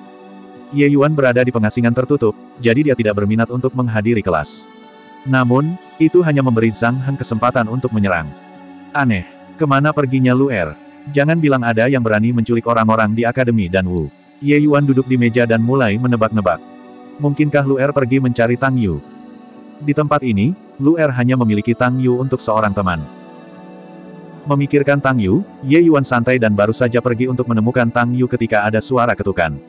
Ye Yuan berada di pengasingan tertutup, jadi dia tidak berminat untuk menghadiri kelas. Namun, itu hanya memberi Zhang Heng kesempatan untuk menyerang. Aneh, kemana perginya Luer? Jangan bilang ada yang berani menculik orang-orang di akademi dan Wu. Ye Yuan duduk di meja dan mulai menebak-nebak. Mungkinkah Luer pergi mencari Tang Yu? Di tempat ini, Luer hanya memiliki Tang Yu untuk seorang teman. Memikirkan Tang Yu, Ye Yuan santai dan baru saja pergi untuk menemukan Tang Yu ketika ada suara ketukan.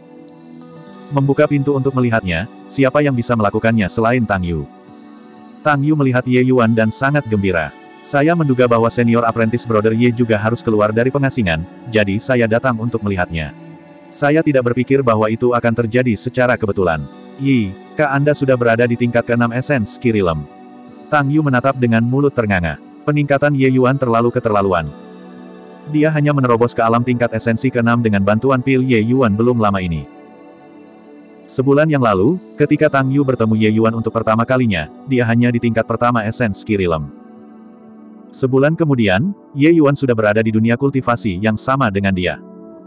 Membuka pintu untuk melihatnya, siapa yang bisa melakukannya selain Tang Yu? Tang Yu melihat Ye Yuan dan sangat gembira. Saya menduga bahwa senior apprentice brother Ye juga harus keluar dari pengasingan, jadi saya datang untuk melihatnya. Saya tidak berpikir bahwa itu akan terjadi secara kebetulan. Yi, kak Anda sudah berada di tingkat keenam Essence Kirilem. Tang Yu menatap dengan mulut ternganga. Peningkatan Ye Yuan terlalu keterlaluan. Dia hanya menerobos ke alam tingkat esensi keenam dengan bantuan pil Ye Yuan belum lama ini. Sebulan yang lalu, ketika Tang Yu bertemu Ye Yuan untuk pertama kalinya, dia hanya di tingkat pertama Essence Kirilem. Sebulan kemudian, Ye Yuan sudah berada di dunia kultivasi yang sama dengan dia.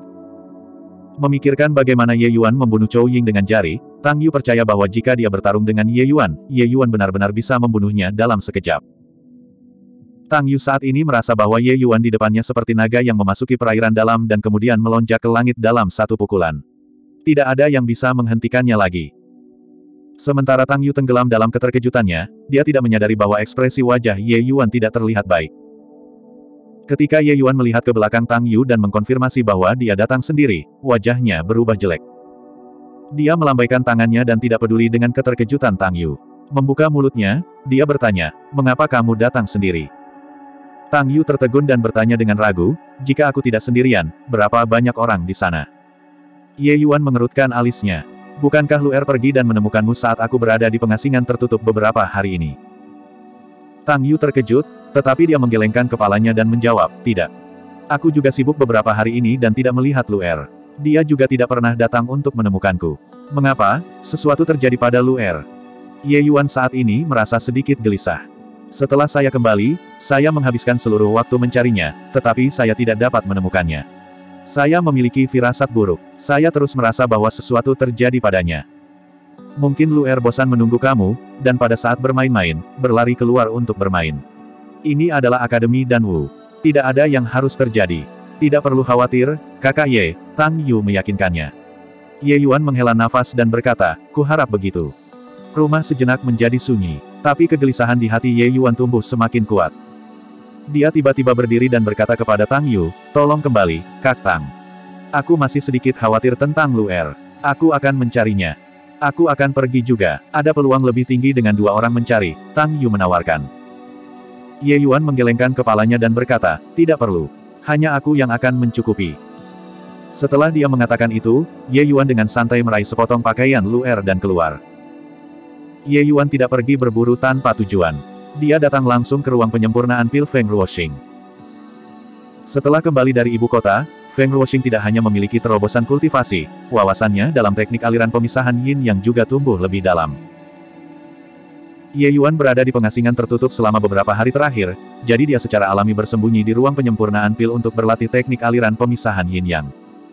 Memikirkan bagaimana Ye Yuan membunuh Chou Ying dengan jari, Tang Yu percaya bahwa jika dia bertarung dengan Ye Yuan, Ye Yuan benar-benar bisa membunuhnya dalam sekejap. Tang Yu saat ini merasa bahwa Ye Yuan di depannya seperti naga yang memasuki perairan dalam dan kemudian melonjak ke langit dalam satu pukulan. Tidak ada yang bisa menghentikannya lagi. Sementara Tang Yu tenggelam dalam keterkejutannya, dia tidak menyadari bahwa ekspresi wajah Ye Yuan tidak terlihat baik. Ketika Ye Yuan melihat ke belakang Tang Yu dan mengkonfirmasi bahwa dia datang sendiri, wajahnya berubah jelek. Dia melambaikan tangannya dan tidak peduli dengan keterkejutan Tang Yu. Membuka mulutnya, dia bertanya, "Mengapa kamu datang sendiri?" Tang Yu tertegun dan bertanya dengan ragu, "Jika aku tidak sendirian, berapa banyak orang di sana?" Ye Yuan mengerutkan alisnya. "Bukankah Luer pergi dan menemukanmu saat aku berada di pengasingan tertutup beberapa hari ini?" Tang Yu terkejut, tetapi dia menggelengkan kepalanya dan menjawab, "Tidak. Aku juga sibuk beberapa hari ini dan tidak melihat Luer. Dia juga tidak pernah datang untuk menemukanku." "Mengapa? Sesuatu terjadi pada Luer?" Ye Yuan saat ini merasa sedikit gelisah. "Setelah saya kembali, saya menghabiskan seluruh waktu mencarinya, tetapi saya tidak dapat menemukannya. Saya memiliki firasat buruk. Saya terus merasa bahwa sesuatu terjadi padanya. Mungkin Luer bosan menunggu kamu, dan pada saat bermain-main, berlari keluar untuk bermain. Ini adalah Akademi dan Wu. Tidak ada yang harus terjadi. Tidak perlu khawatir, kakak Ye," Tang Yu meyakinkannya. Ye Yuan menghela nafas dan berkata, "Kuharap begitu." Rumah sejenak menjadi sunyi, tapi kegelisahan di hati Ye Yuan tumbuh semakin kuat. Dia tiba-tiba berdiri dan berkata kepada Tang Yu, "Tolong kembali, Kak Tang. Aku masih sedikit khawatir tentang Luer. Aku akan mencarinya." Aku akan pergi juga. Ada peluang lebih tinggi dengan dua orang mencari, Tang Yu menawarkan. Ye Yuan menggelengkan kepalanya dan berkata, tidak perlu. Hanya aku yang akan mencukupi. Setelah dia mengatakan itu, Ye Yuan dengan santai meraih sepotong pakaian Luer dan keluar. Ye Yuan tidak pergi berburu tanpa tujuan. Dia datang langsung ke ruang penyempurnaan pil Feng Ruoxing. Setelah kembali dari ibu kota, Feng Ruoxing tidak hanya memiliki terobosan kultivasi, wawasannya dalam teknik aliran pemisahan yin yang juga tumbuh lebih dalam. Ye Yuan berada di pengasingan tertutup selama beberapa hari terakhir, jadi dia secara alami bersembunyi di ruang penyempurnaan pil untuk berlatih teknik aliran pemisahan yin yang.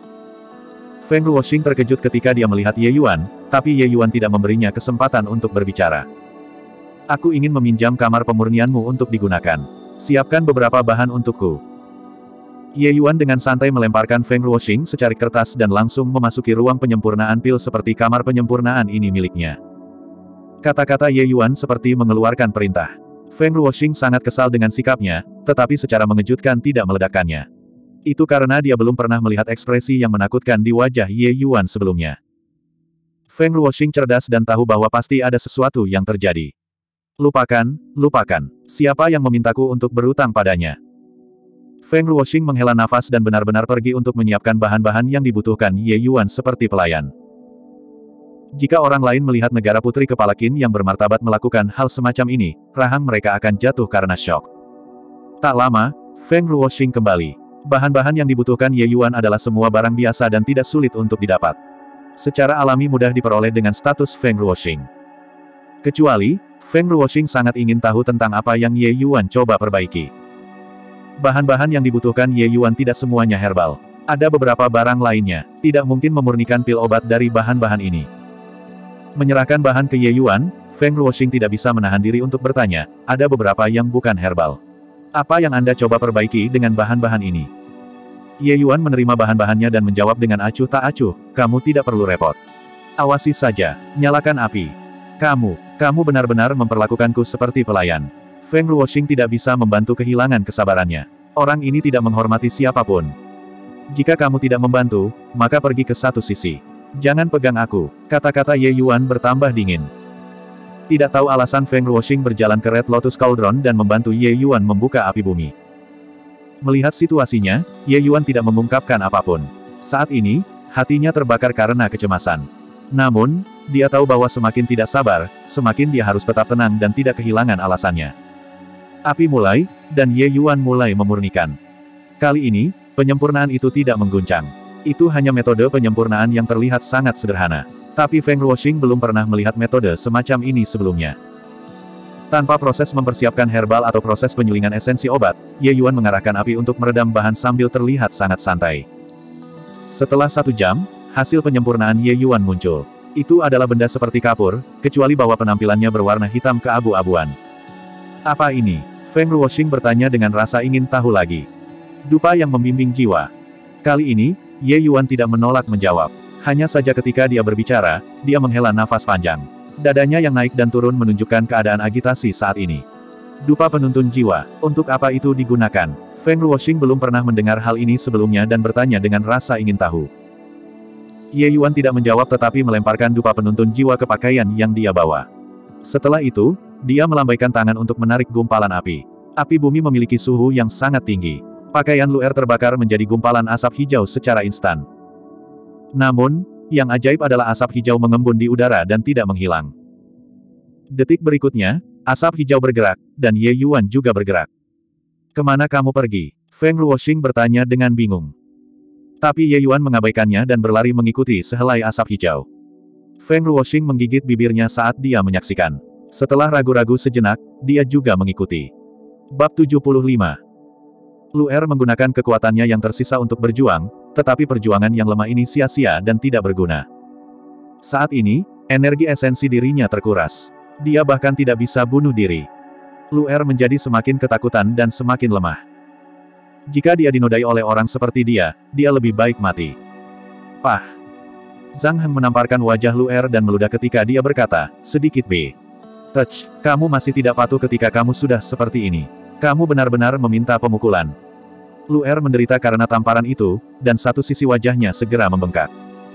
Feng Ruoxing terkejut ketika dia melihat Ye Yuan, tapi Ye Yuan tidak memberinya kesempatan untuk berbicara. Aku ingin meminjam kamar pemurnianmu untuk digunakan. Siapkan beberapa bahan untukku. Ye Yuan dengan santai melemparkan Feng Ruoxing secari kertas dan langsung memasuki ruang penyempurnaan pil seperti kamar penyempurnaan ini miliknya. Kata-kata Ye Yuan seperti mengeluarkan perintah. Feng Ruoxing sangat kesal dengan sikapnya, tetapi secara mengejutkan tidak meledakkannya. Itu karena dia belum pernah melihat ekspresi yang menakutkan di wajah Ye Yuan sebelumnya. Feng Ruoxing cerdas dan tahu bahwa pasti ada sesuatu yang terjadi. Lupakan, lupakan. Siapa yang memintaku untuk berutang padanya? Feng Ruoxing menghela nafas dan benar-benar pergi untuk menyiapkan bahan-bahan yang dibutuhkan Ye Yuan seperti pelayan. Jika orang lain melihat negara putri kepala Qin yang bermartabat melakukan hal semacam ini, rahang mereka akan jatuh karena syok. Tak lama, Feng Ruoxing kembali. Bahan-bahan yang dibutuhkan Ye Yuan adalah semua barang biasa dan tidak sulit untuk didapat. Secara alami mudah diperoleh dengan status Feng Ruoxing. Kecuali, Feng Ruoxing sangat ingin tahu tentang apa yang Ye Yuan coba perbaiki. Bahan-bahan yang dibutuhkan Ye Yuan tidak semuanya herbal. Ada beberapa barang lainnya, tidak mungkin memurnikan pil obat dari bahan-bahan ini. Menyerahkan bahan ke Ye Yuan, Feng Ruoxing tidak bisa menahan diri untuk bertanya, ada beberapa yang bukan herbal. Apa yang Anda coba perbaiki dengan bahan-bahan ini? Ye Yuan menerima bahan-bahannya dan menjawab dengan acuh tak acuh, kamu tidak perlu repot. Awasi saja, nyalakan api. Kamu, kamu benar-benar memperlakukanku seperti pelayan. Feng Ruoxing tidak bisa membantu kehilangan kesabarannya. Orang ini tidak menghormati siapapun. Jika kamu tidak membantu, maka pergi ke satu sisi. Jangan pegang aku. Kata-kata Ye Yuan bertambah dingin. Tidak tahu alasan Feng Ruoxing berjalan ke Red Lotus Cauldron dan membantu Ye Yuan membuka api bumi. Melihat situasinya, Ye Yuan tidak mengungkapkan apapun. Saat ini, hatinya terbakar karena kecemasan. Namun, dia tahu bahwa semakin tidak sabar, semakin dia harus tetap tenang dan tidak kehilangan alasannya. Api mulai, dan Ye Yuan mulai memurnikan. Kali ini, penyempurnaan itu tidak mengguncang. Itu hanya metode penyempurnaan yang terlihat sangat sederhana. Tapi Feng Ruoxing belum pernah melihat metode semacam ini sebelumnya. Tanpa proses mempersiapkan herbal atau proses penyulingan esensi obat, Ye Yuan mengarahkan api untuk meredam bahan sambil terlihat sangat santai. Setelah satu jam, hasil penyempurnaan Ye Yuan muncul. Itu adalah benda seperti kapur, kecuali bahwa penampilannya berwarna hitam keabu-abuan. Apa ini? Feng Ruoxing bertanya dengan rasa ingin tahu lagi. Dupa yang membimbing jiwa. Kali ini, Ye Yuan tidak menolak menjawab. Hanya saja ketika dia berbicara, dia menghela nafas panjang. Dadanya yang naik dan turun menunjukkan keadaan agitasi saat ini. Dupa penuntun jiwa, untuk apa itu digunakan? Feng Ruoxing belum pernah mendengar hal ini sebelumnya dan bertanya dengan rasa ingin tahu. Ye Yuan tidak menjawab tetapi melemparkan dupa penuntun jiwa ke pakaian yang dia bawa. Setelah itu, dia melambaikan tangan untuk menarik gumpalan api. Api bumi memiliki suhu yang sangat tinggi. Pakaian Luer terbakar menjadi gumpalan asap hijau secara instan. Namun, yang ajaib adalah asap hijau mengembun di udara dan tidak menghilang. Detik berikutnya, asap hijau bergerak, dan Ye Yuan juga bergerak. Kemana kamu pergi? Feng Ruoxing bertanya dengan bingung. Tapi Ye Yuan mengabaikannya dan berlari mengikuti sehelai asap hijau. Feng Ruoxing menggigit bibirnya saat dia menyaksikan. Setelah ragu-ragu sejenak, dia juga mengikuti. Bab tujuh puluh lima. Luer menggunakan kekuatannya yang tersisa untuk berjuang, tetapi perjuangan yang lemah ini sia-sia dan tidak berguna. Saat ini, energi esensi dirinya terkuras. Dia bahkan tidak bisa bunuh diri. Luer menjadi semakin ketakutan dan semakin lemah. Jika dia dinodai oleh orang seperti dia, dia lebih baik mati. Pah! Zhang Heng menamparkan wajah Luer dan meludah ketika dia berkata, sedikit B. Touch, kamu masih tidak patuh ketika kamu sudah seperti ini. Kamu benar-benar meminta pemukulan. Luer menderita karena tamparan itu, dan satu sisi wajahnya segera membengkak.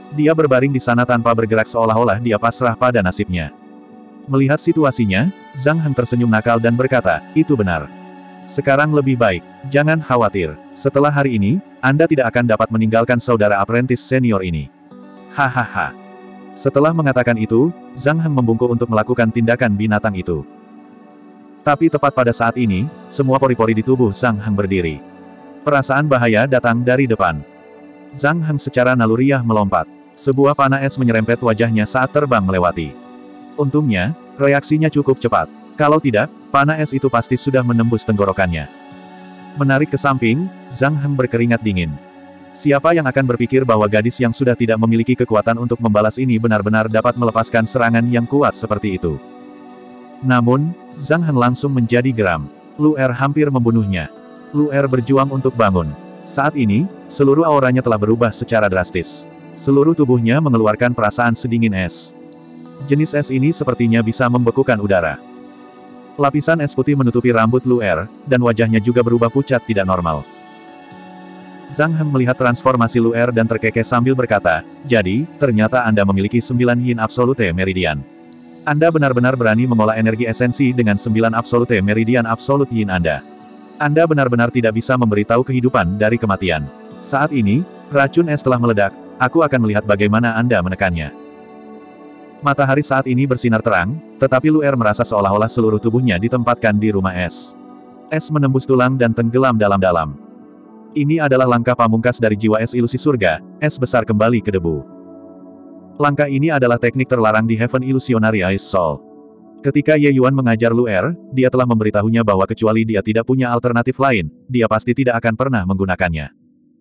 Dia berbaring di sana tanpa bergerak seolah-olah dia pasrah pada nasibnya. Melihat situasinya, Zhang Heng tersenyum nakal dan berkata, itu benar. Sekarang lebih baik, jangan khawatir. Setelah hari ini, Anda tidak akan dapat meninggalkan saudara apprentice senior ini. Hahaha. Setelah mengatakan itu, Zhang Heng membungkuk untuk melakukan tindakan binatang itu. Tapi tepat pada saat ini, semua pori-pori di tubuh Zhang Heng berdiri. Perasaan bahaya datang dari depan. Zhang Heng secara naluriah melompat. Sebuah panah es menyerempet wajahnya saat terbang melewati. Untungnya, reaksinya cukup cepat. Kalau tidak, panah es itu pasti sudah menembus tenggorokannya. Menarik ke samping, Zhang Heng berkeringat dingin. Siapa yang akan berpikir bahwa gadis yang sudah tidak memiliki kekuatan untuk membalas ini benar-benar dapat melepaskan serangan yang kuat seperti itu. Namun, Zhang Heng langsung menjadi geram. Lu Er hampir membunuhnya. Lu Er berjuang untuk bangun. Saat ini, seluruh auranya telah berubah secara drastis. Seluruh tubuhnya mengeluarkan perasaan sedingin es. Jenis es ini sepertinya bisa membekukan udara. Lapisan es putih menutupi rambut Lu Er, dan wajahnya juga berubah pucat tidak normal. Zhang Heng melihat transformasi Lu Er dan terkekeh sambil berkata, jadi, ternyata Anda memiliki sembilan Yin Absolute Meridian. Anda benar-benar berani mengolah energi esensi dengan sembilan Absolute Meridian Absolute Yin Anda. Anda benar-benar tidak bisa memberitahu kehidupan dari kematian. Saat ini, racun es telah meledak, aku akan melihat bagaimana Anda menekannya. Matahari saat ini bersinar terang, tetapi Lu Er merasa seolah-olah seluruh tubuhnya ditempatkan di rumah es. Es menembus tulang dan tenggelam dalam-dalam. Ini adalah langkah pamungkas dari jiwa es ilusi surga, es besar kembali ke debu. Langkah ini adalah teknik terlarang di Heaven Illusionary Ice Soul. Ketika Ye Yuan mengajar Lu Er, dia telah memberitahunya bahwa kecuali dia tidak punya alternatif lain, dia pasti tidak akan pernah menggunakannya.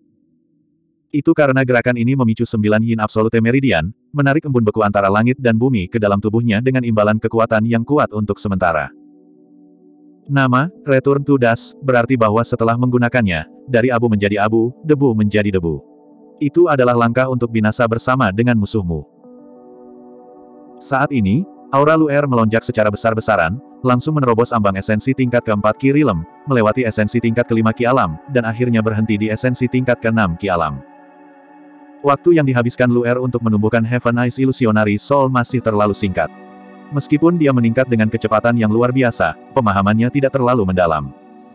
Itu karena gerakan ini memicu sembilan Yin Absolute Meridian, menarik embun beku antara langit dan bumi ke dalam tubuhnya dengan imbalan kekuatan yang kuat untuk sementara. Nama, Return to Dust, berarti bahwa setelah menggunakannya, dari abu menjadi abu, debu menjadi debu. Itu adalah langkah untuk binasa bersama dengan musuhmu. Saat ini, aura Lu Er melonjak secara besar-besaran, langsung menerobos ambang esensi tingkat keempat Ki Rilem, melewati esensi tingkat kelima Ki Alam, dan akhirnya berhenti di esensi tingkat keenam Ki Alam. Waktu yang dihabiskan Lu Er untuk menumbuhkan Heaven Ice Illusionary Soul masih terlalu singkat. Meskipun dia meningkat dengan kecepatan yang luar biasa, pemahamannya tidak terlalu mendalam.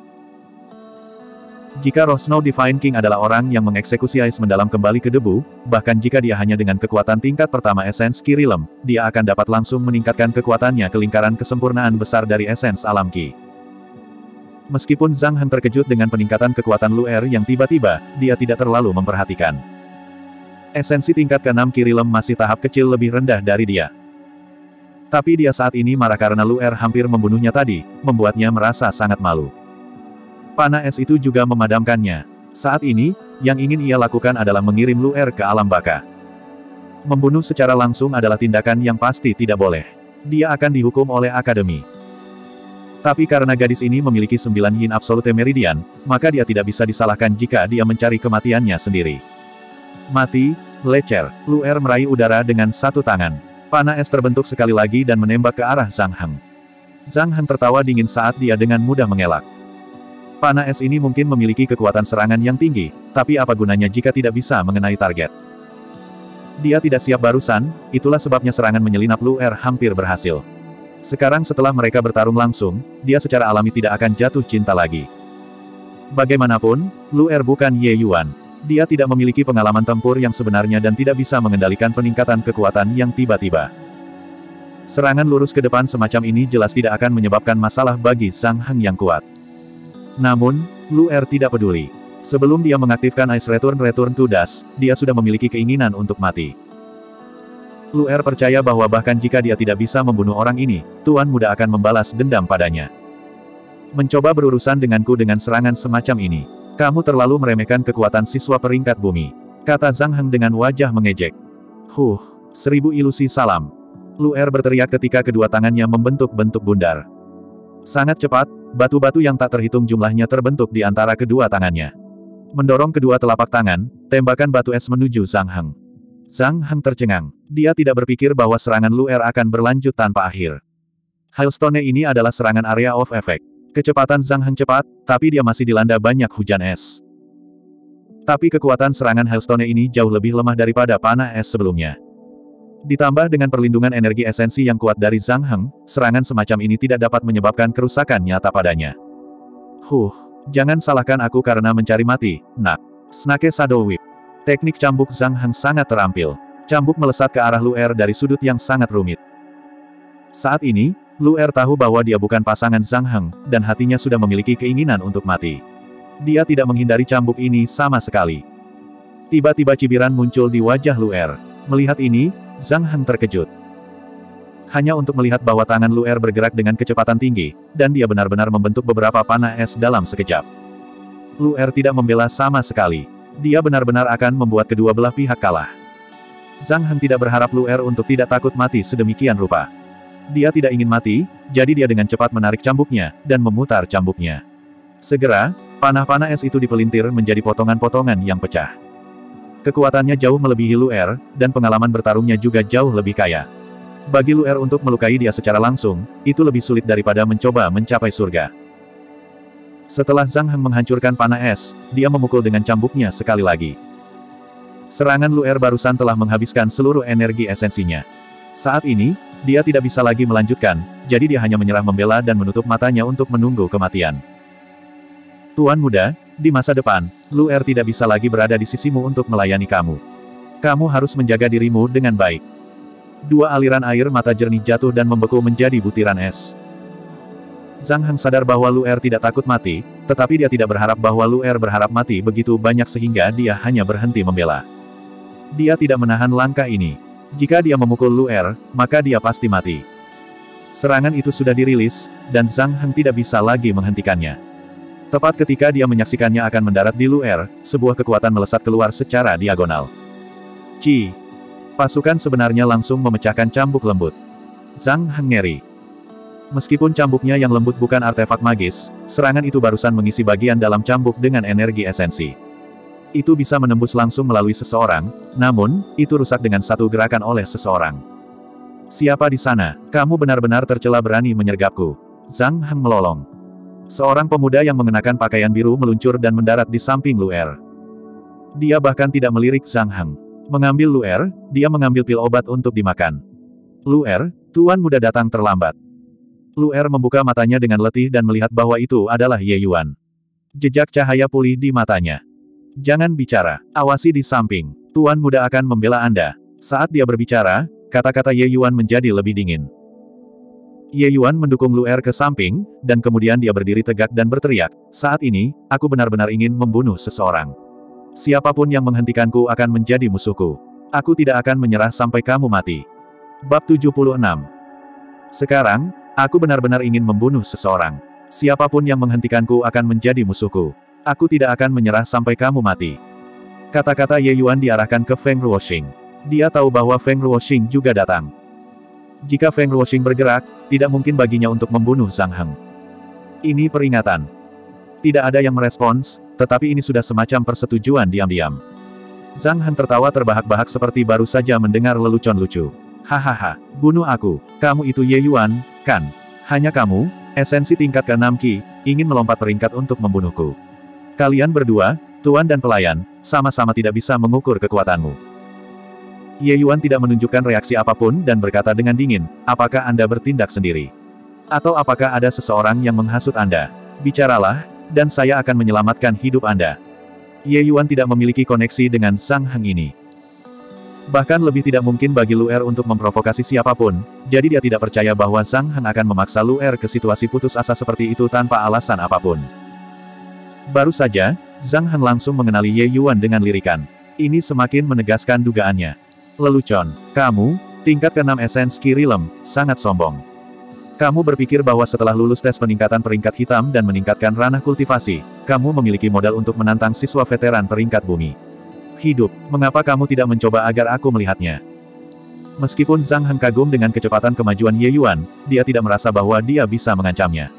Jika roh Snow Divine King adalah orang yang mengeksekusi Ice mendalam kembali ke debu, bahkan jika dia hanya dengan kekuatan tingkat pertama Essence Ki Rilem, dia akan dapat langsung meningkatkan kekuatannya ke lingkaran kesempurnaan besar dari Essence Alam Ki. Meskipun Zhang Heng terkejut dengan peningkatan kekuatan Lu Er yang tiba-tiba, dia tidak terlalu memperhatikan. Esensi tingkat keenam Ki Rilem masih tahap kecil lebih rendah dari dia. Tapi dia saat ini marah karena Lu Er hampir membunuhnya tadi, membuatnya merasa sangat malu. Panah es itu juga memadamkannya. Saat ini, yang ingin ia lakukan adalah mengirim Lu Er ke alam baka. Membunuh secara langsung adalah tindakan yang pasti tidak boleh. Dia akan dihukum oleh Akademi. Tapi karena gadis ini memiliki sembilan Yin Absolute Meridian, maka dia tidak bisa disalahkan jika dia mencari kematiannya sendiri. Mati, lecer. Lu Er meraih udara dengan satu tangan. Panah es terbentuk sekali lagi dan menembak ke arah Zhang Heng. Zhang Heng tertawa dingin saat dia dengan mudah mengelak. Panah es ini mungkin memiliki kekuatan serangan yang tinggi, tapi apa gunanya jika tidak bisa mengenai target? Dia tidak siap barusan, itulah sebabnya serangan menyelinap Lu Er hampir berhasil. Sekarang setelah mereka bertarung langsung, dia secara alami tidak akan jatuh cinta lagi. Bagaimanapun, Lu Er bukan Ye Yuan. Dia tidak memiliki pengalaman tempur yang sebenarnya dan tidak bisa mengendalikan peningkatan kekuatan yang tiba-tiba. Serangan lurus ke depan semacam ini jelas tidak akan menyebabkan masalah bagi Zhang Heng yang kuat. Namun, Lu Er tidak peduli. Sebelum dia mengaktifkan Ice Return Return to Dust, dia sudah memiliki keinginan untuk mati. Lu Er percaya bahwa bahkan jika dia tidak bisa membunuh orang ini, Tuan Muda akan membalas dendam padanya. Mencoba berurusan denganku dengan serangan semacam ini. Kamu terlalu meremehkan kekuatan siswa peringkat bumi, kata Zhang Heng dengan wajah mengejek. Huh, seribu ilusi salam. Lu Er berteriak ketika kedua tangannya membentuk bentuk bundar. Sangat cepat, batu-batu yang tak terhitung jumlahnya terbentuk di antara kedua tangannya. Mendorong kedua telapak tangan, tembakan batu es menuju Zhang Heng. Zhang Heng tercengang. Dia tidak berpikir bahwa serangan Lu Er akan berlanjut tanpa akhir. Hailstone ini adalah serangan area of effect. Kecepatan Zhang Heng cepat, tapi dia masih dilanda banyak hujan es. Tapi kekuatan serangan Hailstone ini jauh lebih lemah daripada panah es sebelumnya. Ditambah dengan perlindungan energi esensi yang kuat dari Zhang Heng, serangan semacam ini tidak dapat menyebabkan kerusakan nyata padanya. Huh, jangan salahkan aku karena mencari mati, nak. Snake Shadow Whip. Teknik cambuk Zhang Heng sangat terampil. Cambuk melesat ke arah Lu'er dari sudut yang sangat rumit. Saat ini, Lu'er tahu bahwa dia bukan pasangan Zhang Heng, dan hatinya sudah memiliki keinginan untuk mati. Dia tidak menghindari cambuk ini sama sekali. Tiba-tiba cibiran muncul di wajah Lu'er. Melihat ini, Zhang Heng terkejut. Hanya untuk melihat bahwa tangan Lu'er bergerak dengan kecepatan tinggi, dan dia benar-benar membentuk beberapa panah es dalam sekejap. Lu'er tidak membela sama sekali. Dia benar-benar akan membuat kedua belah pihak kalah. Zhang Heng tidak berharap Lu'er untuk tidak takut mati sedemikian rupa. Dia tidak ingin mati, jadi dia dengan cepat menarik cambuknya, dan memutar cambuknya. Segera, panah-panah es itu dipelintir menjadi potongan-potongan yang pecah. Kekuatannya jauh melebihi Lu'er, dan pengalaman bertarungnya juga jauh lebih kaya. Bagi Lu'er untuk melukai dia secara langsung, itu lebih sulit daripada mencoba mencapai surga. Setelah Zhang Heng menghancurkan panah es, dia memukul dengan cambuknya sekali lagi. Serangan Lu'er barusan telah menghabiskan seluruh energi esensinya. Saat ini, dia tidak bisa lagi melanjutkan, jadi dia hanya menyerah membela dan menutup matanya untuk menunggu kematian. Tuan muda, di masa depan, Lu'er tidak bisa lagi berada di sisimu untuk melayani kamu. Kamu harus menjaga dirimu dengan baik. Dua aliran air mata jernih jatuh dan membeku menjadi butiran es. Zhang Heng sadar bahwa Lu'er tidak takut mati, tetapi dia tidak berharap bahwa Lu'er berharap mati begitu banyak sehingga dia hanya berhenti membela. Dia tidak menahan langkah ini. Jika dia memukul Lu'er, maka dia pasti mati. Serangan itu sudah dirilis, dan Zhang Heng tidak bisa lagi menghentikannya. Tepat ketika dia menyaksikannya akan mendarat di Lu'er, sebuah kekuatan melesat keluar secara diagonal. Ci! Pasukan sebenarnya langsung memecahkan cambuk lembut. Zhang Heng ngeri. Meskipun cambuknya yang lembut bukan artefak magis, serangan itu barusan mengisi bagian dalam cambuk dengan energi esensi. Itu bisa menembus langsung melalui seseorang, namun, itu rusak dengan satu gerakan oleh seseorang. Siapa di sana? Kamu benar-benar tercela berani menyergapku. Zhang Heng melolong. Seorang pemuda yang mengenakan pakaian biru meluncur dan mendarat di samping Lu'er. Dia bahkan tidak melirik Zhang Heng. Mengambil Lu'er, dia mengambil pil obat untuk dimakan. Lu'er, tuan muda datang terlambat. Lu'er membuka matanya dengan letih dan melihat bahwa itu adalah Ye Yuan. Jejak cahaya pulih di matanya. Jangan bicara, awasi di samping. Tuan muda akan membela Anda. Saat dia berbicara, kata-kata Ye Yuan menjadi lebih dingin. Ye Yuan mendukung Lu'er ke samping, dan kemudian dia berdiri tegak dan berteriak, saat ini, aku benar-benar ingin membunuh seseorang. Siapapun yang menghentikanku akan menjadi musuhku. Aku tidak akan menyerah sampai kamu mati. Bab tujuh puluh enam. Sekarang, aku benar-benar ingin membunuh seseorang. Siapapun yang menghentikanku akan menjadi musuhku. Aku tidak akan menyerah sampai kamu mati. Kata-kata Ye Yuan diarahkan ke Feng Ruoxing. Dia tahu bahwa Feng Ruoxing juga datang. Jika Feng Ruoxing bergerak, tidak mungkin baginya untuk membunuh Zhang Heng. Ini peringatan. Tidak ada yang merespons, tetapi ini sudah semacam persetujuan diam-diam. Zhang Heng tertawa terbahak-bahak seperti baru saja mendengar lelucon lucu. Hahaha, bunuh aku, kamu itu Ye Yuan, kan? Hanya kamu, esensi tingkat keenam Qi, ingin melompat peringkat untuk membunuhku. Kalian berdua, tuan dan pelayan, sama-sama tidak bisa mengukur kekuatanmu. Ye Yuan tidak menunjukkan reaksi apapun dan berkata dengan dingin, apakah Anda bertindak sendiri? Atau apakah ada seseorang yang menghasut Anda? Bicaralah, dan saya akan menyelamatkan hidup Anda. Ye Yuan tidak memiliki koneksi dengan Zhang Heng ini. Bahkan lebih tidak mungkin bagi Lu'er untuk memprovokasi siapapun, jadi dia tidak percaya bahwa Zhang Heng akan memaksa Lu'er ke situasi putus asa seperti itu tanpa alasan apapun. Baru saja, Zhang Heng langsung mengenali Ye Yuan dengan lirikan. Ini semakin menegaskan dugaannya. Lelucon, kamu, tingkat keenam esens Qi Rilem, sangat sombong. Kamu berpikir bahwa setelah lulus tes peningkatan peringkat hitam dan meningkatkan ranah kultivasi, kamu memiliki modal untuk menantang siswa veteran peringkat bumi. Hidup, mengapa kamu tidak mencoba agar aku melihatnya? Meskipun Zhang Heng kagum dengan kecepatan kemajuan Ye Yuan, dia tidak merasa bahwa dia bisa mengancamnya.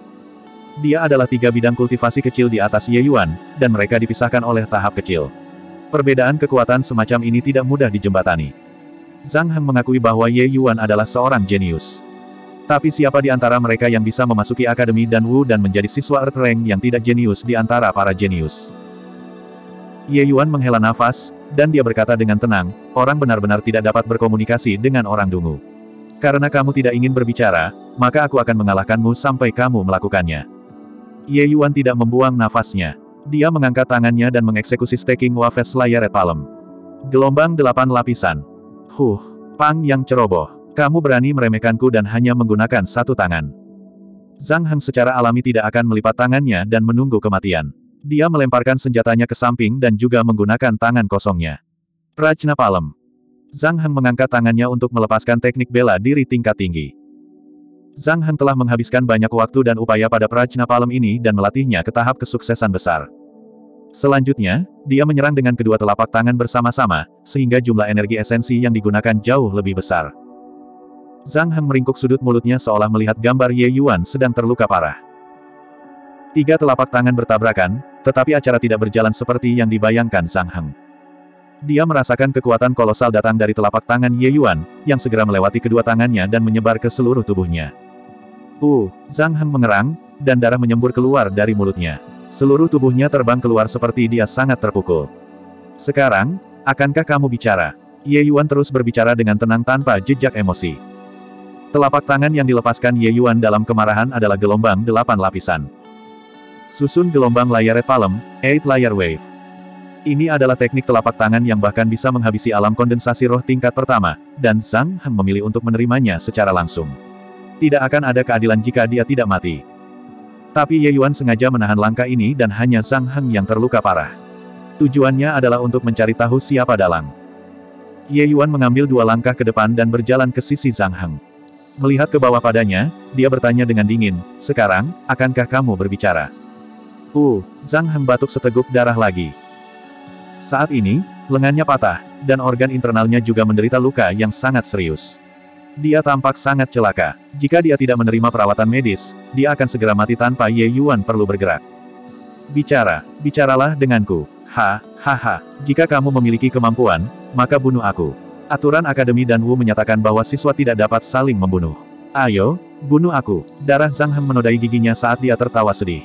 Dia adalah tiga bidang kultivasi kecil di atas Ye Yuan, dan mereka dipisahkan oleh tahap kecil. Perbedaan kekuatan semacam ini tidak mudah dijembatani. Zhang Heng mengakui bahwa Ye Yuan adalah seorang jenius. Tapi siapa di antara mereka yang bisa memasuki Akademi Dan Wu dan menjadi siswa Earth Rank yang tidak jenius di antara para jenius? Ye Yuan menghela nafas, dan dia berkata dengan tenang, orang benar-benar tidak dapat berkomunikasi dengan orang dungu. Karena kamu tidak ingin berbicara, maka aku akan mengalahkanmu sampai kamu melakukannya. Ye Yuan tidak membuang nafasnya. Dia mengangkat tangannya dan mengeksekusi Staking Waves Layered Palm. Gelombang delapan lapisan. Huh, Pang yang ceroboh. Kamu berani meremehkanku dan hanya menggunakan satu tangan. Zhang Heng secara alami tidak akan melipat tangannya dan menunggu kematian. Dia melemparkan senjatanya ke samping dan juga menggunakan tangan kosongnya. Prajna Palem. Zhang Heng mengangkat tangannya untuk melepaskan teknik bela diri tingkat tinggi. Zhang Heng telah menghabiskan banyak waktu dan upaya pada Prajna Palem ini dan melatihnya ke tahap kesuksesan besar. Selanjutnya, dia menyerang dengan kedua telapak tangan bersama-sama, sehingga jumlah energi esensi yang digunakan jauh lebih besar. Zhang Heng meringkuk sudut mulutnya seolah melihat gambar Ye Yuan sedang terluka parah. Tiga telapak tangan bertabrakan, tetapi acara tidak berjalan seperti yang dibayangkan Zhang Heng. Dia merasakan kekuatan kolosal datang dari telapak tangan Ye Yuan, yang segera melewati kedua tangannya dan menyebar ke seluruh tubuhnya. Uh, Zhang Heng mengerang, dan darah menyembur keluar dari mulutnya. Seluruh tubuhnya terbang keluar seperti dia sangat terpukul. Sekarang, akankah kamu bicara? Ye Yuan terus berbicara dengan tenang tanpa jejak emosi. Telapak tangan yang dilepaskan Ye Yuan dalam kemarahan adalah gelombang delapan lapisan. Susun gelombang Layered Palm, Eight Layer Wave. Ini adalah teknik telapak tangan yang bahkan bisa menghabisi alam kondensasi roh tingkat pertama, dan Zhang Heng memilih untuk menerimanya secara langsung. Tidak akan ada keadilan jika dia tidak mati. Tapi Ye Yuan sengaja menahan langkah ini dan hanya Zhang Heng yang terluka parah. Tujuannya adalah untuk mencari tahu siapa dalang. Ye Yuan mengambil dua langkah ke depan dan berjalan ke sisi Zhang Heng. Melihat ke bawah padanya, dia bertanya dengan dingin, sekarang, akankah kamu berbicara? Uh, Zhang Heng batuk seteguk darah lagi. Saat ini, lengannya patah, dan organ internalnya juga menderita luka yang sangat serius. Dia tampak sangat celaka. Jika dia tidak menerima perawatan medis, dia akan segera mati tanpa Ye Yuan perlu bergerak. Bicara, bicaralah denganku. Ha, ha, ha. Jika kamu memiliki kemampuan, maka bunuh aku. Aturan Akademi dan Wu menyatakan bahwa siswa tidak dapat saling membunuh. Ayo, bunuh aku. Darah Zhang Heng menodai giginya saat dia tertawa sedih.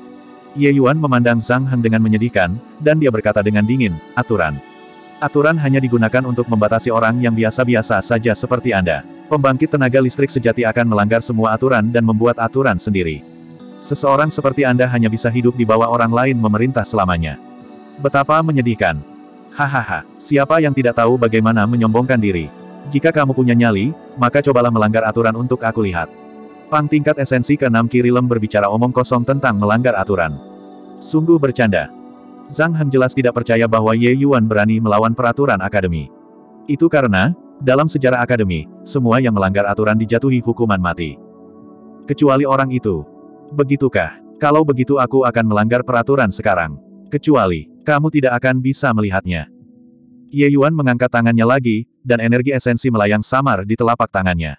Ye Yuan memandang Zhang Heng dengan menyedihkan, dan dia berkata dengan dingin, aturan. Aturan hanya digunakan untuk membatasi orang yang biasa-biasa saja seperti Anda. Pembangkit tenaga listrik sejati akan melanggar semua aturan dan membuat aturan sendiri. Seseorang seperti Anda hanya bisa hidup di bawah orang lain memerintah selamanya. Betapa menyedihkan. Hahaha, siapa yang tidak tahu bagaimana menyombongkan diri? Jika kamu punya nyali, maka cobalah melanggar aturan untuk aku lihat. Pang tingkat esensi keenam Kirilem berbicara omong kosong tentang melanggar aturan. Sungguh bercanda. Zhang Heng jelas tidak percaya bahwa Ye Yuan berani melawan peraturan akademi. Itu karena, dalam sejarah akademi, semua yang melanggar aturan dijatuhi hukuman mati. Kecuali orang itu. Begitukah? Kalau begitu aku akan melanggar peraturan sekarang. Kecuali, kamu tidak akan bisa melihatnya. Ye Yuan mengangkat tangannya lagi, dan energi esensi melayang samar di telapak tangannya.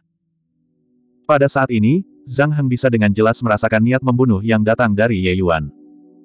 Pada saat ini, Zhang Heng bisa dengan jelas merasakan niat membunuh yang datang dari Ye Yuan.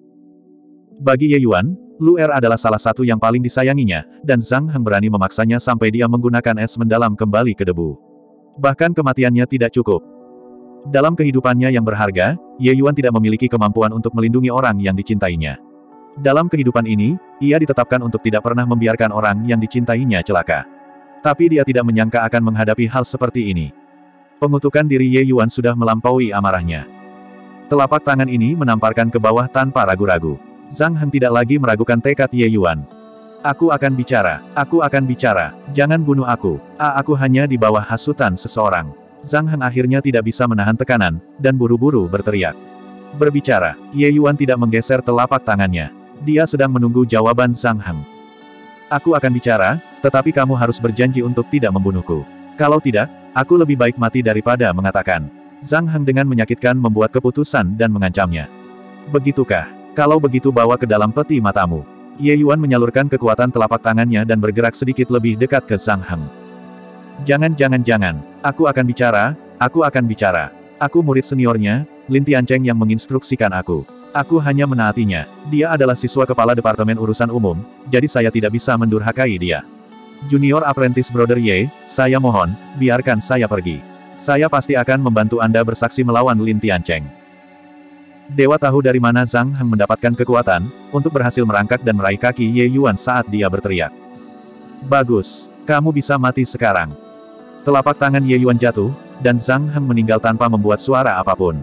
Bagi Ye Yuan, Lu Er adalah salah satu yang paling disayanginya, dan Zhang Heng berani memaksanya sampai dia menggunakan es mendalam kembali ke debu. Bahkan kematiannya tidak cukup. Dalam kehidupannya yang berharga, Ye Yuan tidak memiliki kemampuan untuk melindungi orang yang dicintainya. Dalam kehidupan ini, ia ditetapkan untuk tidak pernah membiarkan orang yang dicintainya celaka. Tapi dia tidak menyangka akan menghadapi hal seperti ini. Pengutukan diri Ye Yuan sudah melampaui amarahnya. Telapak tangan ini menamparkan ke bawah tanpa ragu-ragu. Zhang Heng tidak lagi meragukan tekad Ye Yuan. Aku akan bicara, aku akan bicara, jangan bunuh aku, ah aku hanya di bawah hasutan seseorang. Zhang Heng akhirnya tidak bisa menahan tekanan, dan buru-buru berteriak. Berbicara, Ye Yuan tidak menggeser telapak tangannya. Dia sedang menunggu jawaban Zhang Heng. Aku akan bicara, tetapi kamu harus berjanji untuk tidak membunuhku. Kalau tidak, aku lebih baik mati daripada mengatakan. Zhang Heng dengan menyakitkan membuat keputusan dan mengancamnya. Begitukah? Kalau begitu bawa ke dalam peti matamu. Ye Yuan menyalurkan kekuatan telapak tangannya dan bergerak sedikit lebih dekat ke Zhang Heng. Jangan jangan jangan, aku akan bicara, aku akan bicara. Aku murid seniornya, Lin Tiancheng yang menginstruksikan aku. Aku hanya menaatinya. Dia adalah siswa kepala Departemen Urusan Umum, jadi saya tidak bisa mendurhakai dia. Junior Apprentice Brother Ye, saya mohon, biarkan saya pergi. Saya pasti akan membantu Anda bersaksi melawan Lin Tiancheng. Dewa tahu dari mana Zhang Heng mendapatkan kekuatan, untuk berhasil merangkak dan meraih kaki Ye Yuan saat dia berteriak. Bagus, kamu bisa mati sekarang. Telapak tangan Ye Yuan jatuh, dan Zhang Heng meninggal tanpa membuat suara apapun.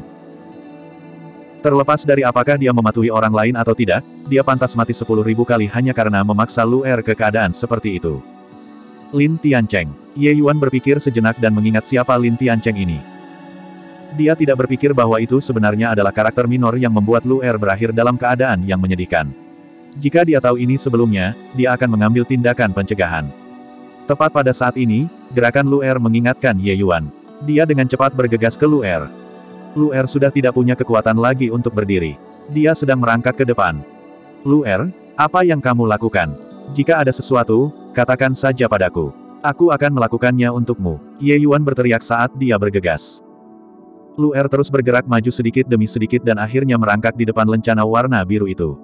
Terlepas dari apakah dia mematuhi orang lain atau tidak, dia pantas mati sepuluh ribu kali hanya karena memaksa Lu'er ke keadaan seperti itu. Lin Tiancheng. Ye Yuan berpikir sejenak dan mengingat siapa Lin Tiancheng ini. Dia tidak berpikir bahwa itu sebenarnya adalah karakter minor yang membuat Lu'er berakhir dalam keadaan yang menyedihkan. Jika dia tahu ini sebelumnya, dia akan mengambil tindakan pencegahan. Tepat pada saat ini, gerakan Lu'er mengingatkan Ye Yuan. Dia dengan cepat bergegas ke Lu'er. Lu'er sudah tidak punya kekuatan lagi untuk berdiri. Dia sedang merangkak ke depan. Lu'er, apa yang kamu lakukan? Jika ada sesuatu, katakan saja padaku. Aku akan melakukannya untukmu. Ye Yuan berteriak saat dia bergegas. Lu'er terus bergerak maju sedikit demi sedikit dan akhirnya merangkak di depan lencana warna biru itu.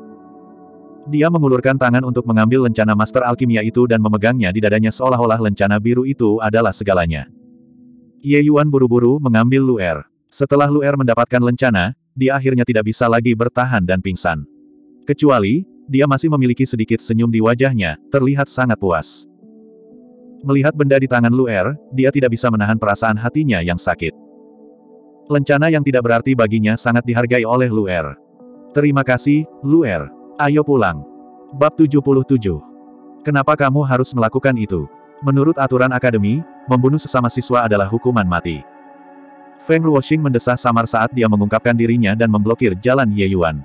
Dia mengulurkan tangan untuk mengambil lencana master alkimia itu dan memegangnya di dadanya seolah-olah lencana biru itu adalah segalanya. Ye Yuan buru-buru mengambil Lu'er. Setelah Lu'er mendapatkan lencana, dia akhirnya tidak bisa lagi bertahan dan pingsan. Kecuali, dia masih memiliki sedikit senyum di wajahnya, terlihat sangat puas. Melihat benda di tangan Lu'er, dia tidak bisa menahan perasaan hatinya yang sakit. Lencana yang tidak berarti baginya sangat dihargai oleh Lu'er. Terima kasih, Lu'er. Ayo pulang. Bab tujuh puluh tujuh. Kenapa kamu harus melakukan itu? Menurut aturan akademi, membunuh sesama siswa adalah hukuman mati. Feng Ruoxing mendesah samar saat dia mengungkapkan dirinya dan memblokir jalan Ye Yuan.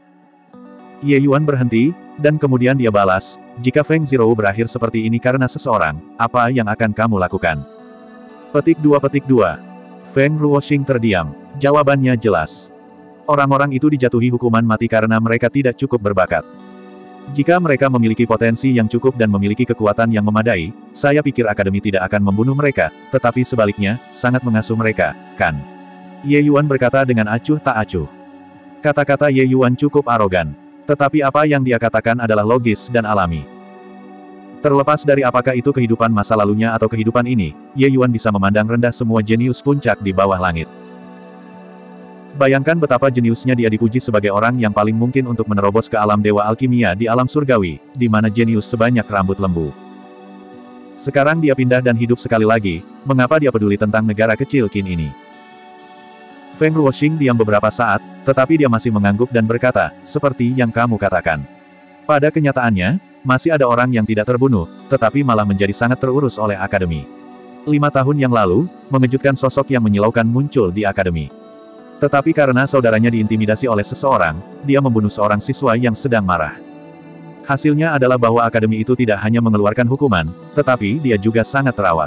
Ye Yuan berhenti, dan kemudian dia balas, jika Feng Zirou berakhir seperti ini karena seseorang, apa yang akan kamu lakukan? Petik dua petik dua. Feng Ruoxing terdiam. Jawabannya jelas. Orang-orang itu dijatuhi hukuman mati karena mereka tidak cukup berbakat. Jika mereka memiliki potensi yang cukup dan memiliki kekuatan yang memadai, saya pikir akademi tidak akan membunuh mereka, tetapi sebaliknya, sangat mengasuh mereka, kan? Ye Yuan berkata dengan acuh tak acuh. Kata-kata Ye Yuan cukup arogan. Tetapi apa yang dia katakan adalah logis dan alami. Terlepas dari apakah itu kehidupan masa lalunya atau kehidupan ini, Ye Yuan bisa memandang rendah semua jenius puncak di bawah langit. Bayangkan betapa jeniusnya dia dipuji sebagai orang yang paling mungkin untuk menerobos ke alam dewa alkimia di alam surgawi, di mana jenius sebanyak rambut lembu. Sekarang dia pindah dan hidup sekali lagi, mengapa dia peduli tentang negara kecil Qin ini? Feng Ruoxing diam beberapa saat, tetapi dia masih mengangguk dan berkata, seperti yang kamu katakan. Pada kenyataannya, masih ada orang yang tidak terbunuh, tetapi malah menjadi sangat terurus oleh akademi. Lima tahun yang lalu, mengejutkan sosok yang menyilaukan muncul di akademi. Tetapi karena saudaranya diintimidasi oleh seseorang, dia membunuh seorang siswa yang sedang marah. Hasilnya adalah bahwa akademi itu tidak hanya mengeluarkan hukuman, tetapi dia juga sangat terawat.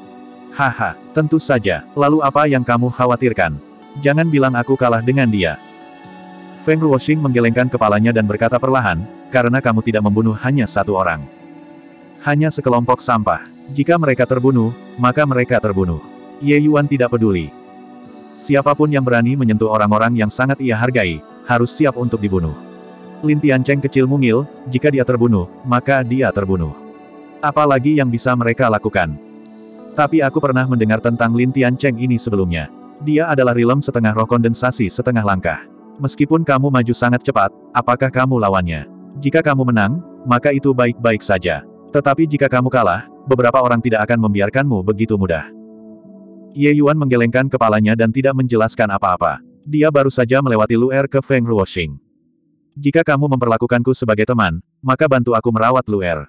Haha, tentu saja, lalu apa yang kamu khawatirkan? Jangan bilang aku kalah dengan dia. Feng Ruoxing menggelengkan kepalanya dan berkata perlahan, karena kamu tidak membunuh hanya satu orang. Hanya sekelompok sampah. Jika mereka terbunuh, maka mereka terbunuh. Ye Yuan tidak peduli. Siapapun yang berani menyentuh orang-orang yang sangat ia hargai, harus siap untuk dibunuh. Lin Tiancheng kecil mungil, jika dia terbunuh, maka dia terbunuh. Apalagi yang bisa mereka lakukan? Tapi aku pernah mendengar tentang Lin Tiancheng ini sebelumnya. Dia adalah rilem setengah roh kondensasi setengah langkah. Meskipun kamu maju sangat cepat, apakah kamu lawannya? Jika kamu menang, maka itu baik-baik saja. Tetapi jika kamu kalah, beberapa orang tidak akan membiarkanmu begitu mudah. Ye Yuan menggelengkan kepalanya dan tidak menjelaskan apa-apa. Dia baru saja melewati Lu'er ke Feng Ruoxing. Jika kamu memperlakukanku sebagai teman, maka bantu aku merawat Lu'er.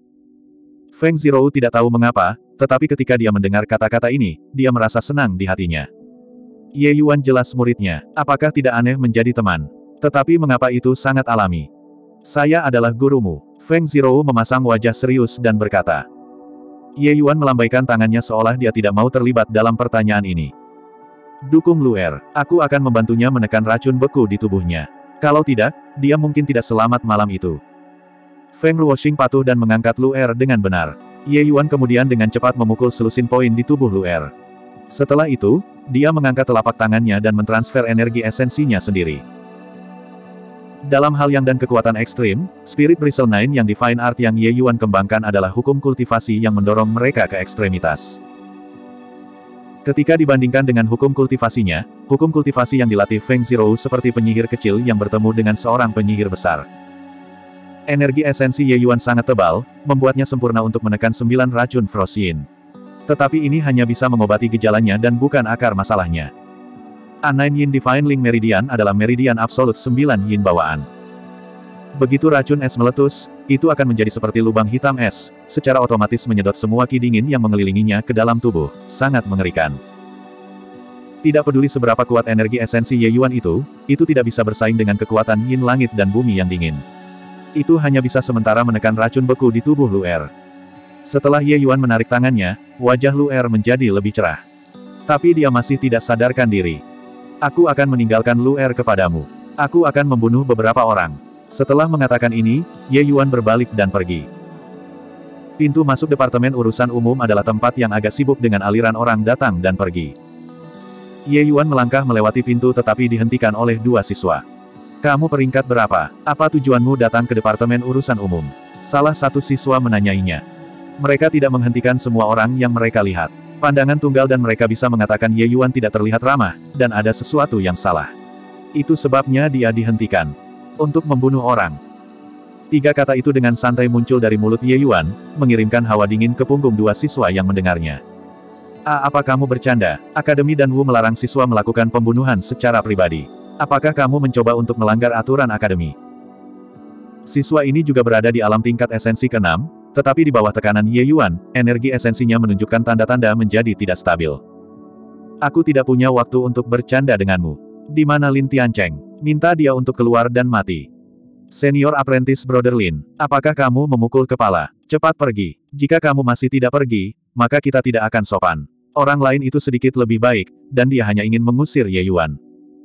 Feng Zirou tidak tahu mengapa, tetapi ketika dia mendengar kata-kata ini, dia merasa senang di hatinya. Ye Yuan jelas muridnya, apakah tidak aneh menjadi teman? Tetapi mengapa itu sangat alami? Saya adalah gurumu. Feng Zirou memasang wajah serius dan berkata. Ye Yuan melambaikan tangannya seolah dia tidak mau terlibat dalam pertanyaan ini. Dukung Lu'er, aku akan membantunya menekan racun beku di tubuhnya. Kalau tidak, dia mungkin tidak selamat malam itu. Feng Ruoxing patuh dan mengangkat Lu'er dengan benar. Ye Yuan kemudian dengan cepat memukul selusin poin di tubuh Lu'er. Setelah itu, dia mengangkat telapak tangannya dan mentransfer energi esensinya sendiri. Dalam hal yang dan kekuatan ekstrim, Spirit Bristle Nine yang Divine Art yang Ye Yuan kembangkan adalah hukum kultivasi yang mendorong mereka ke ekstremitas. Ketika dibandingkan dengan hukum kultivasinya, hukum kultivasi yang dilatih Feng Zirou seperti penyihir kecil yang bertemu dengan seorang penyihir besar. Energi esensi Ye Yuan sangat tebal, membuatnya sempurna untuk menekan sembilan racun Frost Yin. Tetapi ini hanya bisa mengobati gejalanya dan bukan akar masalahnya. A sembilan Yin Divine Link Meridian adalah meridian absolut sembilan Yin bawaan. Begitu racun es meletus, itu akan menjadi seperti lubang hitam es, secara otomatis menyedot semua ki dingin yang mengelilinginya ke dalam tubuh, sangat mengerikan. Tidak peduli seberapa kuat energi esensi Ye Yuan itu, itu tidak bisa bersaing dengan kekuatan Yin langit dan bumi yang dingin. Itu hanya bisa sementara menekan racun beku di tubuh Lu Er. Setelah Ye Yuan menarik tangannya, wajah Lu Er menjadi lebih cerah. Tapi dia masih tidak sadarkan diri. Aku akan meninggalkan Lu Er kepadamu. Aku akan membunuh beberapa orang. Setelah mengatakan ini, Ye Yuan berbalik dan pergi. Pintu masuk Departemen Urusan Umum adalah tempat yang agak sibuk dengan aliran orang datang dan pergi. Ye Yuan melangkah melewati pintu tetapi dihentikan oleh dua siswa. Kamu peringkat berapa? Apa tujuanmu datang ke Departemen Urusan Umum? Salah satu siswa menanyainya. Mereka tidak menghentikan semua orang yang mereka lihat. Pandangan tunggal dan mereka bisa mengatakan Ye Yuan tidak terlihat ramah, dan ada sesuatu yang salah. Itu sebabnya dia dihentikan. Untuk membunuh orang. Tiga kata itu dengan santai muncul dari mulut Ye Yuan, mengirimkan hawa dingin ke punggung dua siswa yang mendengarnya. Ah, apa kamu bercanda? Akademi dan Wu melarang siswa melakukan pembunuhan secara pribadi. Apakah kamu mencoba untuk melanggar aturan akademi? Siswa ini juga berada di alam tingkat esensi keenam, tetapi di bawah tekanan Ye Yuan, energi esensinya menunjukkan tanda-tanda menjadi tidak stabil. Aku tidak punya waktu untuk bercanda denganmu. Di mana Lin Tiancheng? Minta dia untuk keluar dan mati. Senior Apprentice Brother Lin, apakah kamu memukul kepala? Cepat pergi. Jika kamu masih tidak pergi, maka kita tidak akan sopan. Orang lain itu sedikit lebih baik, dan dia hanya ingin mengusir Ye Yuan.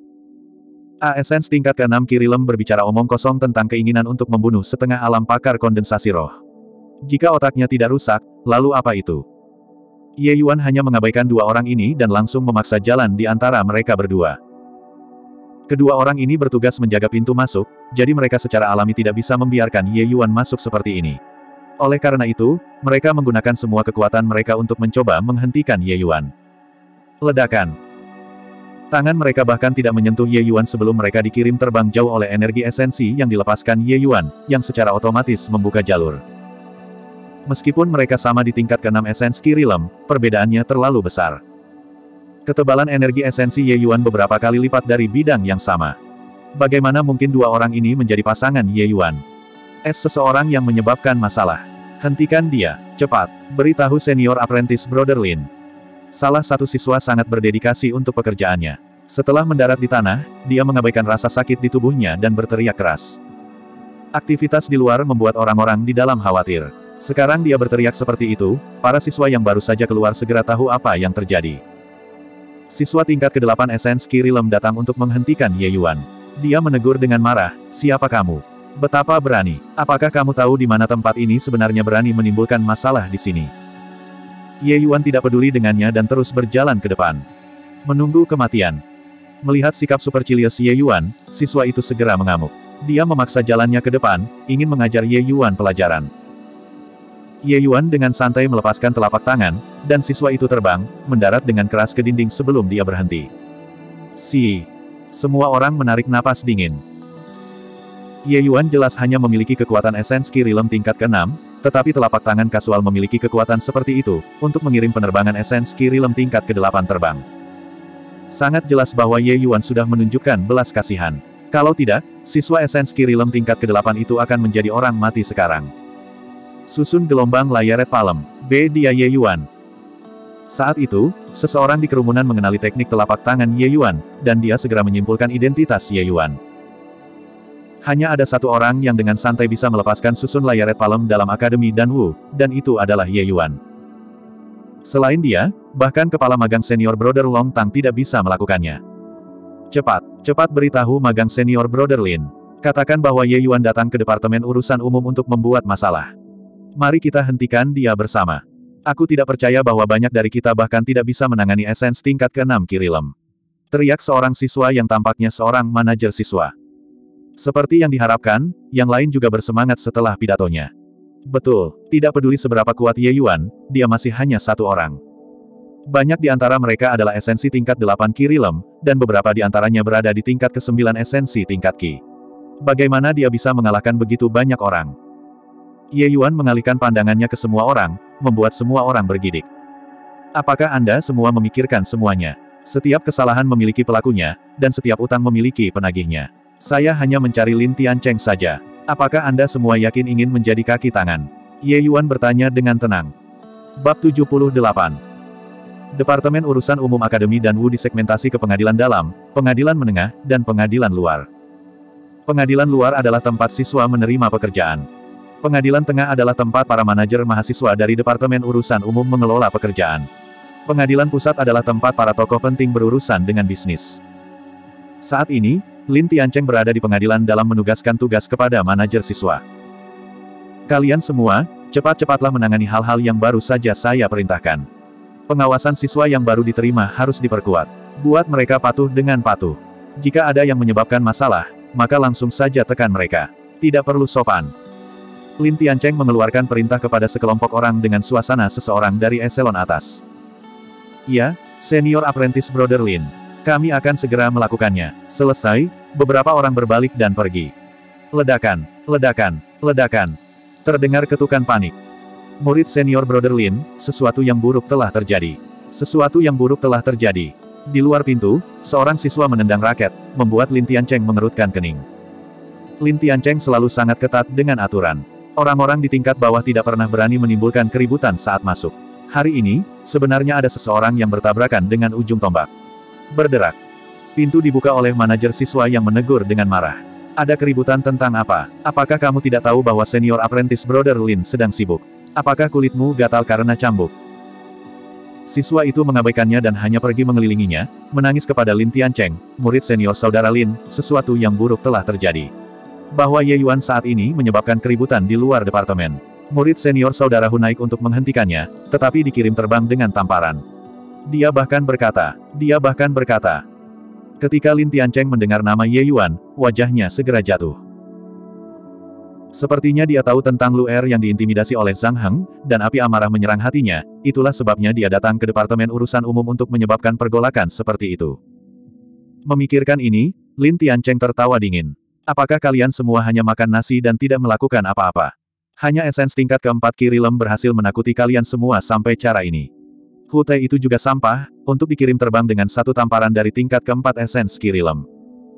A S N tingkat keenam Kirilem berbicara omong kosong tentang keinginan untuk membunuh setengah alam pakar kondensasi roh. Jika otaknya tidak rusak, lalu apa itu? Ye Yuan hanya mengabaikan dua orang ini dan langsung memaksa jalan di antara mereka berdua. Kedua orang ini bertugas menjaga pintu masuk, jadi mereka secara alami tidak bisa membiarkan Ye Yuan masuk seperti ini. Oleh karena itu, mereka menggunakan semua kekuatan mereka untuk mencoba menghentikan Ye Yuan. Ledakan. Tangan mereka bahkan tidak menyentuh Ye Yuan sebelum mereka dikirim terbang jauh oleh energi esensi yang dilepaskan Ye Yuan, yang secara otomatis membuka jalur. Meskipun mereka sama di tingkat keenam esensi Kirilem, perbedaannya terlalu besar. Ketebalan energi esensi Ye Yuan beberapa kali lipat dari bidang yang sama. Bagaimana mungkin dua orang ini menjadi pasangan Ye Yuan? Es seseorang yang menyebabkan masalah. Hentikan dia, cepat. Beritahu Senior Apprentice Brother Lin. Salah satu siswa sangat berdedikasi untuk pekerjaannya. Setelah mendarat di tanah, dia mengabaikan rasa sakit di tubuhnya dan berteriak keras. Aktivitas di luar membuat orang-orang di dalam khawatir. Sekarang dia berteriak seperti itu, para siswa yang baru saja keluar segera tahu apa yang terjadi. Siswa tingkat kedelapan Essence Kirilem datang untuk menghentikan Ye Yuan. Dia menegur dengan marah, siapa kamu? Betapa berani. Apakah kamu tahu di mana tempat ini sebenarnya berani menimbulkan masalah di sini? Ye Yuan tidak peduli dengannya dan terus berjalan ke depan. Menunggu kematian. Melihat sikap supercilious Ye Yuan, siswa itu segera mengamuk. Dia memaksa jalannya ke depan, ingin mengajar Ye Yuan pelajaran. Ye Yuan dengan santai melepaskan telapak tangan, dan siswa itu terbang, mendarat dengan keras ke dinding sebelum dia berhenti. Si. Semua orang menarik napas dingin. Ye Yuan jelas hanya memiliki kekuatan esens Kirilem tingkat keenam, tetapi telapak tangan kasual memiliki kekuatan seperti itu, untuk mengirim penerbangan esens Kirilem tingkat kedelapan terbang. Sangat jelas bahwa Ye Yuan sudah menunjukkan belas kasihan. Kalau tidak, siswa esens Kirilem tingkat kedelapan itu akan menjadi orang mati sekarang. Susun gelombang Layeret Palem. B. Dia Ye Yuan. Saat itu, seseorang di kerumunan mengenali teknik telapak tangan Ye Yuan, dan dia segera menyimpulkan identitas Ye Yuan. Hanya ada satu orang yang dengan santai bisa melepaskan susun Layeret Palem dalam Akademi Dan Wu, dan itu adalah Ye Yuan. Selain dia, bahkan kepala magang senior Brother Long Tang tidak bisa melakukannya. Cepat, cepat beritahu magang senior Brother Lin. Katakan bahwa Ye Yuan datang ke Departemen Urusan Umum untuk membuat masalah. Mari kita hentikan dia bersama. Aku tidak percaya bahwa banyak dari kita bahkan tidak bisa menangani esens tingkat keenam Kirilem. Teriak seorang siswa yang tampaknya seorang manajer siswa. Seperti yang diharapkan, yang lain juga bersemangat setelah pidatonya. Betul, tidak peduli seberapa kuat Ye Yuan, dia masih hanya satu orang. Banyak di antara mereka adalah esensi tingkat delapan Qi Rilem, dan beberapa di antaranya berada di tingkat kesembilan esensi tingkat Qi. Bagaimana dia bisa mengalahkan begitu banyak orang? Ye Yuan mengalihkan pandangannya ke semua orang, membuat semua orang bergidik. Apakah Anda semua memikirkan semuanya? Setiap kesalahan memiliki pelakunya, dan setiap utang memiliki penagihnya. Saya hanya mencari Lin Tiancheng saja. Apakah Anda semua yakin ingin menjadi kaki tangan? Ye Yuan bertanya dengan tenang. Bab tujuh puluh delapan. Departemen Urusan Umum Akademi dan Wu disegmentasi ke pengadilan dalam, pengadilan menengah, dan pengadilan luar. Pengadilan luar adalah tempat siswa menerima pekerjaan. Pengadilan tengah adalah tempat para manajer mahasiswa dari Departemen Urusan Umum mengelola pekerjaan. Pengadilan pusat adalah tempat para tokoh penting berurusan dengan bisnis. Saat ini, Lin Tiancheng berada di pengadilan dalam menugaskan tugas kepada manajer siswa. Kalian semua, cepat-cepatlah menangani hal-hal yang baru saja saya perintahkan. Pengawasan siswa yang baru diterima harus diperkuat. Buat mereka patuh dengan patuh. Jika ada yang menyebabkan masalah, maka langsung saja tekan mereka. Tidak perlu sopan. Lin Tiancheng mengeluarkan perintah kepada sekelompok orang dengan suasana seseorang dari eselon atas. Ya, Senior Apprentice Brother Lin. Kami akan segera melakukannya. Selesai, beberapa orang berbalik dan pergi. Ledakan, ledakan, ledakan. Terdengar ketukan panik. Murid senior Brother Lin, sesuatu yang buruk telah terjadi. Sesuatu yang buruk telah terjadi. Di luar pintu, seorang siswa menendang raket, membuat Lin Tiancheng mengerutkan kening. Lin Tiancheng selalu sangat ketat dengan aturan. Orang-orang di tingkat bawah tidak pernah berani menimbulkan keributan saat masuk. Hari ini, sebenarnya ada seseorang yang bertabrakan dengan ujung tombak. Berderak. Pintu dibuka oleh manajer siswa yang menegur dengan marah. Ada keributan tentang apa? Apakah kamu tidak tahu bahwa senior apprentice Brother Lin sedang sibuk? Apakah kulitmu gatal karena cambuk? Siswa itu mengabaikannya dan hanya pergi mengelilinginya, menangis kepada Lin Tiancheng, murid senior saudara Lin, sesuatu yang buruk telah terjadi. Bahwa Ye Yuan saat ini menyebabkan keributan di luar departemen. Murid senior saudara Hu naik untuk menghentikannya, tetapi dikirim terbang dengan tamparan. Dia bahkan berkata, dia bahkan berkata. Ketika Lin Tiancheng mendengar nama Ye Yuan, wajahnya segera jatuh. Sepertinya dia tahu tentang Lu Er yang diintimidasi oleh Zhang Heng, dan api amarah menyerang hatinya, itulah sebabnya dia datang ke Departemen Urusan Umum untuk menyebabkan pergolakan seperti itu. Memikirkan ini, Lin Tiancheng tertawa dingin. Apakah kalian semua hanya makan nasi dan tidak melakukan apa-apa? Hanya esens tingkat keempat Qi Rilem berhasil menakuti kalian semua sampai cara ini. Hu Tai itu juga sampah, untuk dikirim terbang dengan satu tamparan dari tingkat keempat esens Qi Rilem.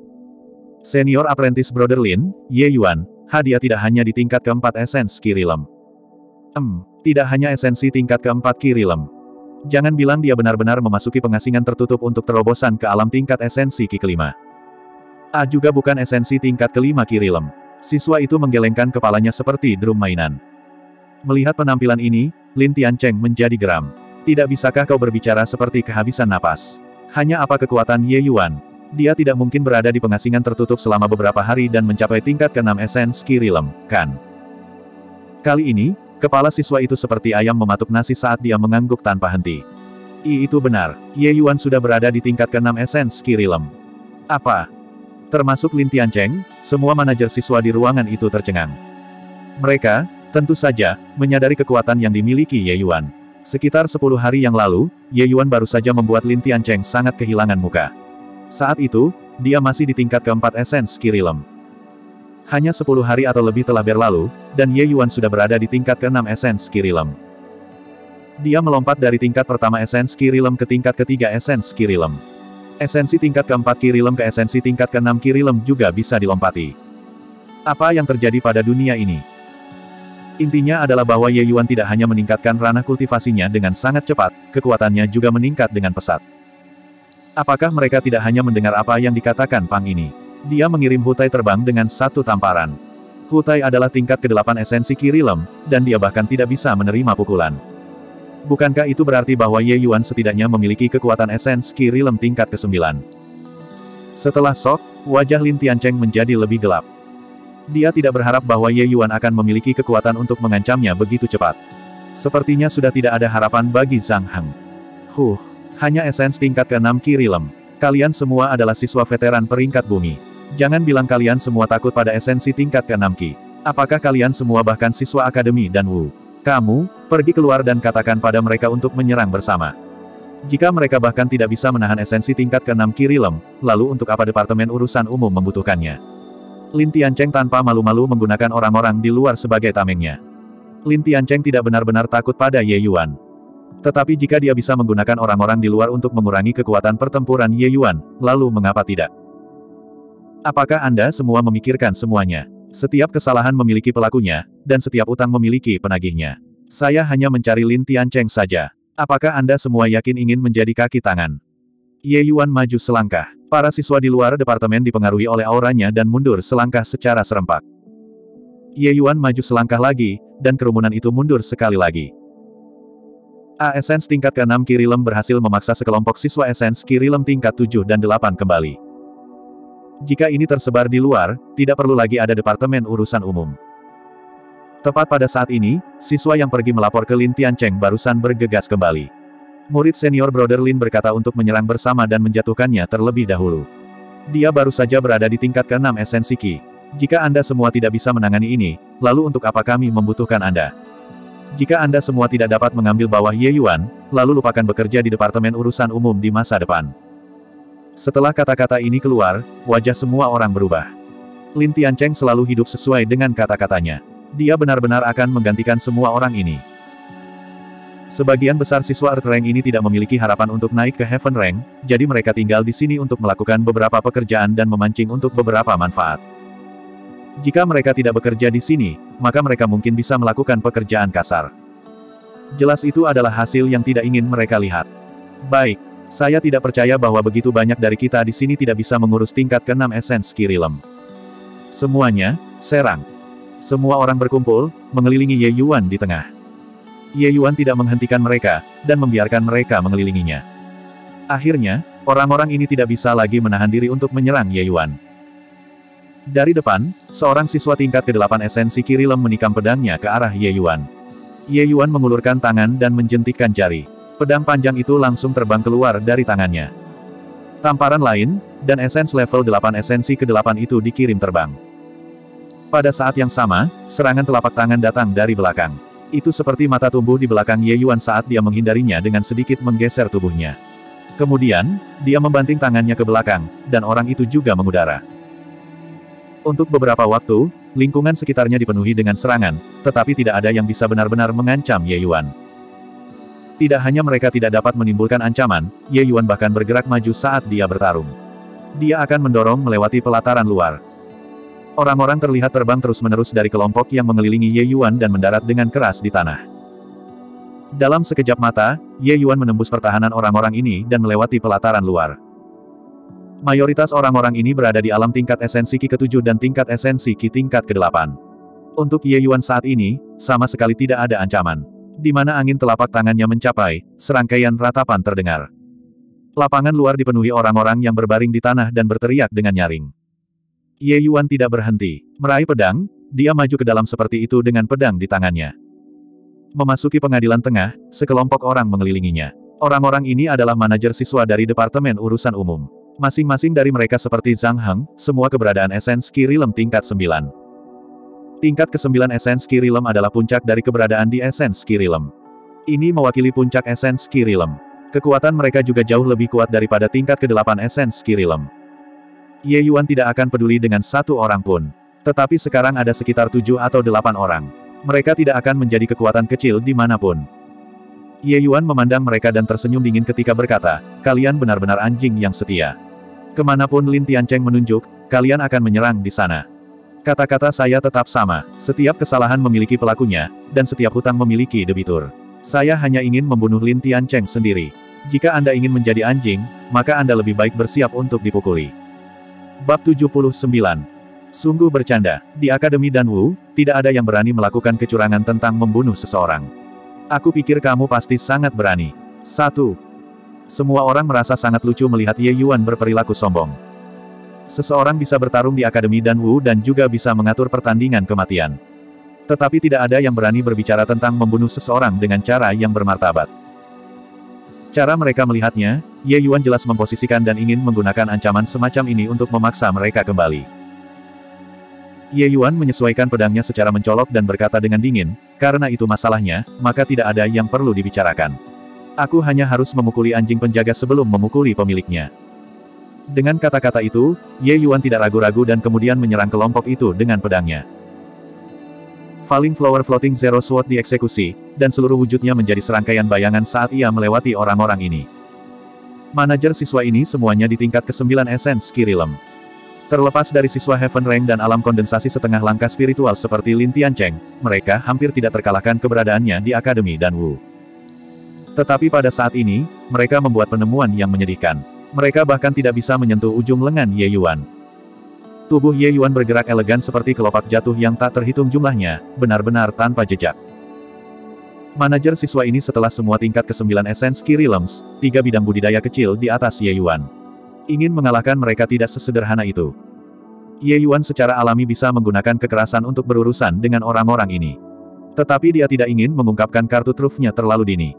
Senior Apprentice Brother Lin, Ye Yuan, hadiah tidak hanya di tingkat keempat esens Qi Rilem. Em, tidak hanya esensi tingkat keempat Qi Rilem. Jangan bilang dia benar-benar memasuki pengasingan tertutup untuk terobosan ke alam tingkat esensi Qi kelima. A juga bukan esensi tingkat kelima Qi Rilem. Siswa itu menggelengkan kepalanya seperti drum mainan. Melihat penampilan ini, Lin Tiancheng menjadi geram. Tidak bisakah kau berbicara seperti kehabisan napas? Hanya apa kekuatan Ye Yuan? Dia tidak mungkin berada di pengasingan tertutup selama beberapa hari dan mencapai tingkat keenam esens Qi Rilem, kan? Kali ini, kepala siswa itu seperti ayam mematuk nasi saat dia mengangguk tanpa henti. I itu benar, Ye Yuan sudah berada di tingkat keenam esens Qi Rilem. Apa? Termasuk Lin Tiancheng, semua manajer siswa di ruangan itu tercengang. Mereka, tentu saja, menyadari kekuatan yang dimiliki Ye Yuan. Sekitar sepuluh hari yang lalu, Ye Yuan baru saja membuat Lin Tiancheng sangat kehilangan muka. Saat itu, dia masih di tingkat keempat esens Qi Rilem. Hanya sepuluh hari atau lebih telah berlalu, dan Ye Yuan sudah berada di tingkat keenam esens Qi Rilem. Dia melompat dari tingkat pertama esens Qi Rilem ke tingkat ketiga esens Qi Rilem. Esensi tingkat keempat Qi Rilem ke esensi tingkat keenam Qi Rilem juga bisa dilompati. Apa yang terjadi pada dunia ini? Intinya adalah bahwa Ye Yuan tidak hanya meningkatkan ranah kultivasinya dengan sangat cepat, kekuatannya juga meningkat dengan pesat. Apakah mereka tidak hanya mendengar apa yang dikatakan Pang ini? Dia mengirim Hu Tai terbang dengan satu tamparan. Hu Tai adalah tingkat kedelapan esensi Qi Rilem, dan dia bahkan tidak bisa menerima pukulan. Bukankah itu berarti bahwa Ye Yuan setidaknya memiliki kekuatan esens Qi Rilem tingkat kesembilan? Setelah shock, wajah Lin Tiancheng menjadi lebih gelap. Dia tidak berharap bahwa Ye Yuan akan memiliki kekuatan untuk mengancamnya begitu cepat. Sepertinya sudah tidak ada harapan bagi Zhang Heng. Huh. Hanya esens tingkat keenam Qi Rilem. Kalian semua adalah siswa veteran peringkat bumi. Jangan bilang kalian semua takut pada esensi tingkat keenam Qi. Apakah kalian semua bahkan siswa akademi dan Wu? Kamu, pergi keluar dan katakan pada mereka untuk menyerang bersama. Jika mereka bahkan tidak bisa menahan esensi tingkat keenam Qi Rilem, lalu untuk apa Departemen Urusan Umum membutuhkannya? Lin Tiancheng tanpa malu-malu menggunakan orang-orang di luar sebagai tamengnya. Lin Tiancheng tidak benar-benar takut pada Ye Yuan. Tetapi jika dia bisa menggunakan orang-orang di luar untuk mengurangi kekuatan pertempuran Ye Yuan, lalu mengapa tidak? Apakah Anda semua memikirkan semuanya? Setiap kesalahan memiliki pelakunya, dan setiap utang memiliki penagihnya. Saya hanya mencari Lin Tiancheng saja. Apakah Anda semua yakin ingin menjadi kaki tangan? Ye Yuan maju selangkah. Para siswa di luar departemen dipengaruhi oleh auranya dan mundur selangkah secara serempak. Ye Yuan maju selangkah lagi, dan kerumunan itu mundur sekali lagi. A Essence tingkat keenam Qi Rilem berhasil memaksa sekelompok siswa Essence Qi Rilem tingkat tujuh dan delapan kembali. Jika ini tersebar di luar, tidak perlu lagi ada Departemen Urusan Umum. Tepat pada saat ini, siswa yang pergi melapor ke Lin Tiancheng barusan bergegas kembali. Murid senior Brother Lin berkata untuk menyerang bersama dan menjatuhkannya terlebih dahulu. Dia baru saja berada di tingkat keenam esensi Qi. Jika Anda semua tidak bisa menangani ini, lalu untuk apa kami membutuhkan Anda? Jika Anda semua tidak dapat mengambil bawah Ye Yuan, lalu lupakan bekerja di Departemen Urusan Umum di masa depan. Setelah kata-kata ini keluar, wajah semua orang berubah. Lin Tiancheng selalu hidup sesuai dengan kata-katanya. Dia benar-benar akan menggantikan semua orang ini. Sebagian besar siswa Earth Rank ini tidak memiliki harapan untuk naik ke Heaven Rank, jadi mereka tinggal di sini untuk melakukan beberapa pekerjaan dan memancing untuk beberapa manfaat. Jika mereka tidak bekerja di sini, maka mereka mungkin bisa melakukan pekerjaan kasar. Jelas itu adalah hasil yang tidak ingin mereka lihat. Baik, saya tidak percaya bahwa begitu banyak dari kita di sini tidak bisa mengurus tingkat keenam Essence Qi Rilem. Semuanya, serang. Semua orang berkumpul, mengelilingi Ye Yuan di tengah. Ye Yuan tidak menghentikan mereka, dan membiarkan mereka mengelilinginya. Akhirnya, orang-orang ini tidak bisa lagi menahan diri untuk menyerang Ye Yuan. Dari depan, seorang siswa tingkat kedelapan esensi Qi Rilem menikam pedangnya ke arah Ye Yuan. Ye Yuan mengulurkan tangan dan menjentikkan jari. Pedang panjang itu langsung terbang keluar dari tangannya. Tamparan lain, dan esens level delapan esensi kedelapan itu dikirim terbang. Pada saat yang sama, serangan telapak tangan datang dari belakang. Itu seperti mata tumbuh di belakang Ye Yuan saat dia menghindarinya dengan sedikit menggeser tubuhnya. Kemudian, dia membanting tangannya ke belakang, dan orang itu juga mengudara. Untuk beberapa waktu, lingkungan sekitarnya dipenuhi dengan serangan, tetapi tidak ada yang bisa benar-benar mengancam Ye Yuan. Tidak hanya mereka tidak dapat menimbulkan ancaman, Ye Yuan bahkan bergerak maju saat dia bertarung. Dia akan mendorong melewati pelataran luar. Orang-orang terlihat terbang terus-menerus dari kelompok yang mengelilingi Ye Yuan dan mendarat dengan keras di tanah. Dalam sekejap mata, Ye Yuan menembus pertahanan orang-orang ini dan melewati pelataran luar. Mayoritas orang-orang ini berada di alam tingkat esensi Qi ketujuh dan tingkat esensi Qi tingkat kedelapan. Untuk Ye Yuan saat ini, sama sekali tidak ada ancaman. Di mana angin telapak tangannya mencapai, serangkaian ratapan terdengar. Lapangan luar dipenuhi orang-orang yang berbaring di tanah dan berteriak dengan nyaring. Ye Yuan tidak berhenti. Meraih pedang, dia maju ke dalam seperti itu dengan pedang di tangannya. Memasuki pengadilan tengah, sekelompok orang mengelilinginya. Orang-orang ini adalah manajer siswa dari Departemen Urusan Umum. Masing-masing dari mereka seperti Zhang Heng, semua keberadaan esens Qi Rilem tingkat sembilan. Tingkat kesembilan esens Qi Rilem adalah puncak dari keberadaan di esens Qi Rilem. Ini mewakili puncak esens Qi Rilem. Kekuatan mereka juga jauh lebih kuat daripada tingkat kedelapan esens Qi Rilem. Ye Yuan tidak akan peduli dengan satu orang pun. Tetapi sekarang ada sekitar tujuh atau delapan orang. Mereka tidak akan menjadi kekuatan kecil dimanapun. Ye Yuan memandang mereka dan tersenyum dingin ketika berkata, kalian benar-benar anjing yang setia. Kemanapun Lin Tiancheng menunjuk, kalian akan menyerang di sana. Kata-kata saya tetap sama, setiap kesalahan memiliki pelakunya, dan setiap hutang memiliki debitur. Saya hanya ingin membunuh Lin Tiancheng sendiri. Jika Anda ingin menjadi anjing, maka Anda lebih baik bersiap untuk dipukuli. Bab tujuh puluh sembilan. Sungguh bercanda, di Akademi Danwu, tidak ada yang berani melakukan kecurangan tentang membunuh seseorang. Aku pikir kamu pasti sangat berani. Satu. Semua orang merasa sangat lucu melihat Ye Yuan berperilaku sombong. Seseorang bisa bertarung di Akademi Danwu dan juga bisa mengatur pertandingan kematian. Tetapi tidak ada yang berani berbicara tentang membunuh seseorang dengan cara yang bermartabat. Cara mereka melihatnya, Ye Yuan jelas memposisikan dan ingin menggunakan ancaman semacam ini untuk memaksa mereka kembali. Ye Yuan menyesuaikan pedangnya secara mencolok dan berkata dengan dingin, karena itu masalahnya, maka tidak ada yang perlu dibicarakan. Aku hanya harus memukuli anjing penjaga sebelum memukuli pemiliknya. Dengan kata-kata itu, Ye Yuan tidak ragu-ragu dan kemudian menyerang kelompok itu dengan pedangnya. Falling Flower Floating Zero Sword dieksekusi, dan seluruh wujudnya menjadi serangkaian bayangan saat ia melewati orang-orang ini. Manajer siswa ini semuanya di tingkat kesembilan Essence Ki Realm. Terlepas dari siswa Heaven Rank dan alam kondensasi setengah langkah spiritual seperti Lin Tiancheng, mereka hampir tidak terkalahkan keberadaannya di Akademi Danwu. Tetapi pada saat ini, mereka membuat penemuan yang menyedihkan. Mereka bahkan tidak bisa menyentuh ujung lengan Ye Yuan. Tubuh Ye Yuan bergerak elegan seperti kelopak jatuh yang tak terhitung jumlahnya, benar-benar tanpa jejak. Manajer siswa ini setelah semua tingkat kesembilan Essence Ki Realms, tiga bidang budidaya kecil di atas Ye Yuan. Ingin mengalahkan mereka tidak sesederhana itu. Ye Yuan secara alami bisa menggunakan kekerasan untuk berurusan dengan orang-orang ini. Tetapi dia tidak ingin mengungkapkan kartu trufnya terlalu dini.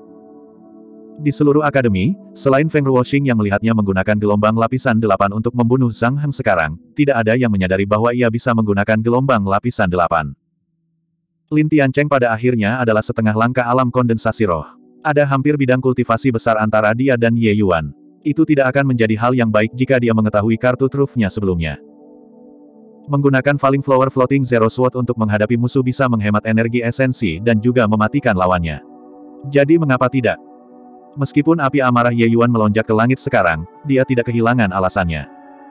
Di seluruh akademi, selain Feng Ruoxing yang melihatnya menggunakan gelombang lapisan delapan untuk membunuh Zhang Heng sekarang, tidak ada yang menyadari bahwa ia bisa menggunakan gelombang lapisan delapan. Lin Tiancheng pada akhirnya adalah setengah langkah alam kondensasi roh. Ada hampir bidang kultivasi besar antara dia dan Ye Yuan. Itu tidak akan menjadi hal yang baik jika dia mengetahui kartu trufnya sebelumnya. Menggunakan Falling Flower Floating Zero Sword untuk menghadapi musuh bisa menghemat energi esensi dan juga mematikan lawannya. Jadi mengapa tidak? Meskipun api amarah Ye Yuan melonjak ke langit sekarang, dia tidak kehilangan alasannya.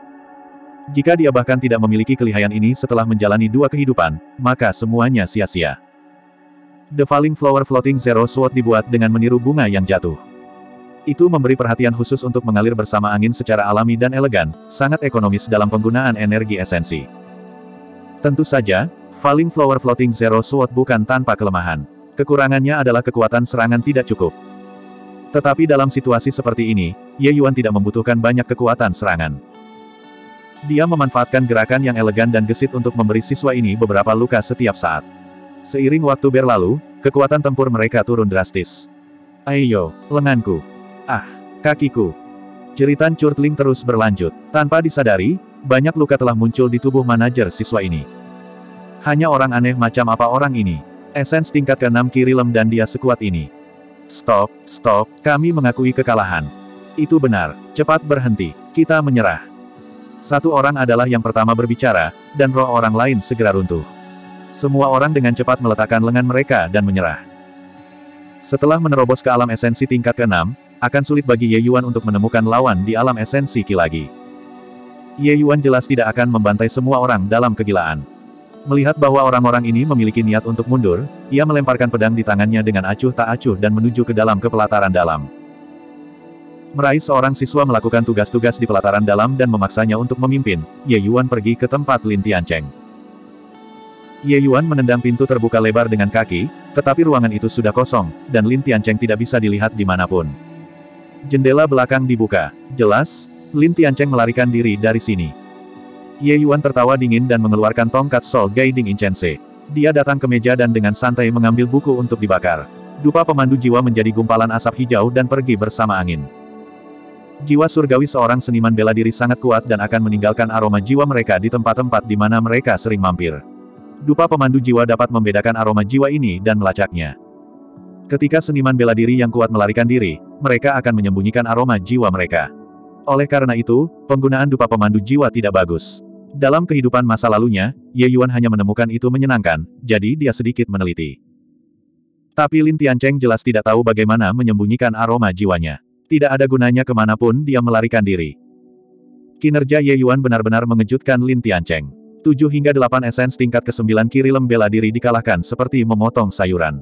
Jika dia bahkan tidak memiliki kelihayan ini setelah menjalani dua kehidupan, maka semuanya sia-sia. The Falling Flower Floating Zero Sword dibuat dengan meniru bunga yang jatuh. Itu memberi perhatian khusus untuk mengalir bersama angin secara alami dan elegan, sangat ekonomis dalam penggunaan energi esensi. Tentu saja, Falling Flower Floating Zero Sword bukan tanpa kelemahan. Kekurangannya adalah kekuatan serangan tidak cukup. Tetapi dalam situasi seperti ini, Ye Yuan tidak membutuhkan banyak kekuatan serangan. Dia memanfaatkan gerakan yang elegan dan gesit untuk memberi siswa ini beberapa luka setiap saat. Seiring waktu berlalu, kekuatan tempur mereka turun drastis. Ayo, lenganku. Ah, kakiku. Jeritan Curtling terus berlanjut. Tanpa disadari, banyak luka telah muncul di tubuh manajer siswa ini. Hanya orang aneh macam apa orang ini? Essence tingkat keenam Ki Realm dan dia sekuat ini. Stop, stop, kami mengakui kekalahan. Itu benar, cepat berhenti, kita menyerah. Satu orang adalah yang pertama berbicara, dan roh orang lain segera runtuh. Semua orang dengan cepat meletakkan lengan mereka dan menyerah. Setelah menerobos ke alam esensi tingkat keenam, akan sulit bagi Ye Yuan untuk menemukan lawan di alam esensi Ki lagi. Ye Yuan jelas tidak akan membantai semua orang dalam kegilaan. Melihat bahwa orang-orang ini memiliki niat untuk mundur, ia melemparkan pedang di tangannya dengan acuh tak acuh dan menuju ke dalam ke pelataran dalam. Meraih seorang siswa melakukan tugas-tugas di pelataran dalam dan memaksanya untuk memimpin, Ye Yuan pergi ke tempat Lin Tiancheng. Ye Yuan menendang pintu terbuka lebar dengan kaki, tetapi ruangan itu sudah kosong, dan Lin Tiancheng tidak bisa dilihat dimanapun. Jendela belakang dibuka. Jelas, Lin Tiancheng melarikan diri dari sini. Ye Yuan tertawa dingin dan mengeluarkan tongkat Soul Guiding Incense. Dia datang ke meja dan dengan santai mengambil buku untuk dibakar. Dupa pemandu jiwa menjadi gumpalan asap hijau dan pergi bersama angin. Jiwa surgawi seorang seniman bela diri sangat kuat dan akan meninggalkan aroma jiwa mereka di tempat-tempat di mana mereka sering mampir. Dupa pemandu jiwa dapat membedakan aroma jiwa ini dan melacaknya. Ketika seniman bela diri yang kuat melarikan diri, mereka akan menyembunyikan aroma jiwa mereka. Oleh karena itu, penggunaan dupa pemandu jiwa tidak bagus. Dalam kehidupan masa lalunya, Ye Yuan hanya menemukan itu menyenangkan, jadi dia sedikit meneliti. Tapi Lin Tiancheng jelas tidak tahu bagaimana menyembunyikan aroma jiwanya. Tidak ada gunanya kemanapun dia melarikan diri. Kinerja Ye Yuan benar-benar mengejutkan Lin Tiancheng. Tujuh hingga delapan esens tingkat kesembilan Ki Realm bela diri dikalahkan seperti memotong sayuran.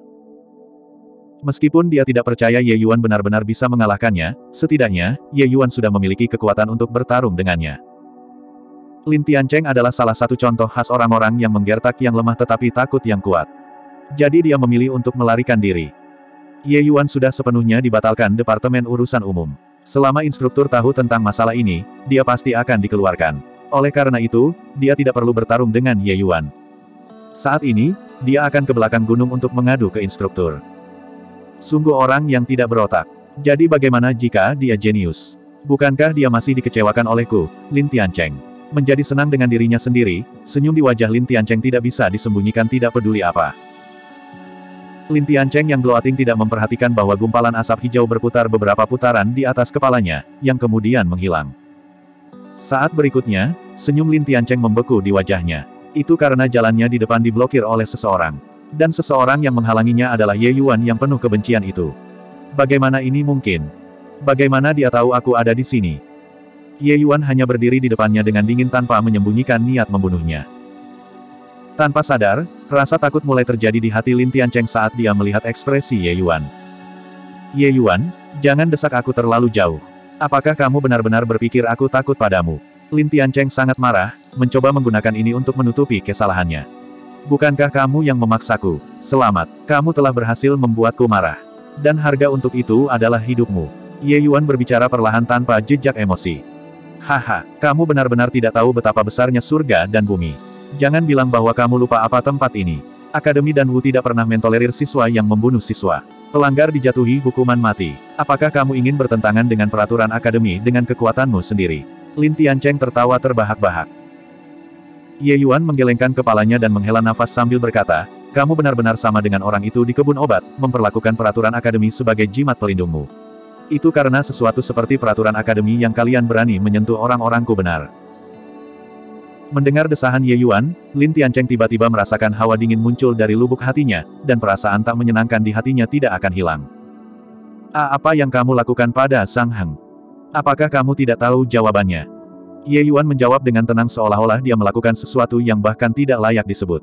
Meskipun dia tidak percaya Ye Yuan benar-benar bisa mengalahkannya, setidaknya, Ye Yuan sudah memiliki kekuatan untuk bertarung dengannya. Lin Tiancheng adalah salah satu contoh khas orang-orang yang menggertak yang lemah tetapi takut yang kuat. Jadi dia memilih untuk melarikan diri. Ye Yuan sudah sepenuhnya dibatalkan Departemen Urusan Umum. Selama instruktur tahu tentang masalah ini, dia pasti akan dikeluarkan. Oleh karena itu, dia tidak perlu bertarung dengan Ye Yuan. Saat ini, dia akan ke belakang gunung untuk mengadu ke instruktur. Sungguh orang yang tidak berotak. Jadi bagaimana jika dia jenius? Bukankah dia masih dikecewakan olehku, Lin Tiancheng? Menjadi senang dengan dirinya sendiri, senyum di wajah Lin Tiancheng tidak bisa disembunyikan tidak peduli apa. Lin Tiancheng yang gloating tidak memperhatikan bahwa gumpalan asap hijau berputar beberapa putaran di atas kepalanya, yang kemudian menghilang. Saat berikutnya, senyum Lin Tiancheng membeku di wajahnya. Itu karena jalannya di depan diblokir oleh seseorang. Dan seseorang yang menghalanginya adalah Ye Yuan yang penuh kebencian itu. Bagaimana ini mungkin? Bagaimana dia tahu aku ada di sini? Ye Yuan hanya berdiri di depannya dengan dingin tanpa menyembunyikan niat membunuhnya. Tanpa sadar, rasa takut mulai terjadi di hati Lin Tiancheng saat dia melihat ekspresi Ye Yuan. Ye Yuan, jangan desak aku terlalu jauh. Apakah kamu benar-benar berpikir aku takut padamu? Lin Tiancheng sangat marah, mencoba menggunakan ini untuk menutupi kesalahannya. Bukankah kamu yang memaksaku? Selamat, kamu telah berhasil membuatku marah. Dan harga untuk itu adalah hidupmu. Ye Yuan berbicara perlahan tanpa jejak emosi. Haha, kamu benar-benar tidak tahu betapa besarnya surga dan bumi. Jangan bilang bahwa kamu lupa apa tempat ini. Akademi dan Wu tidak pernah mentolerir siswa yang membunuh siswa. Pelanggar dijatuhi hukuman mati. Apakah kamu ingin bertentangan dengan peraturan akademi dengan kekuatanmu sendiri? Lin Tiancheng tertawa terbahak-bahak. Ye Yuan menggelengkan kepalanya dan menghela nafas sambil berkata, kamu benar-benar sama dengan orang itu di kebun obat, memperlakukan peraturan akademi sebagai jimat pelindungmu. Itu karena sesuatu seperti peraturan akademi yang kalian berani menyentuh orang-orangku benar. Mendengar desahan Ye Yuan, Lin Tiancheng tiba-tiba merasakan hawa dingin muncul dari lubuk hatinya, dan perasaan tak menyenangkan di hatinya tidak akan hilang. Ah, apa yang kamu lakukan pada Sang Heng? Apakah kamu tidak tahu jawabannya? Ye Yuan menjawab dengan tenang seolah-olah dia melakukan sesuatu yang bahkan tidak layak disebut.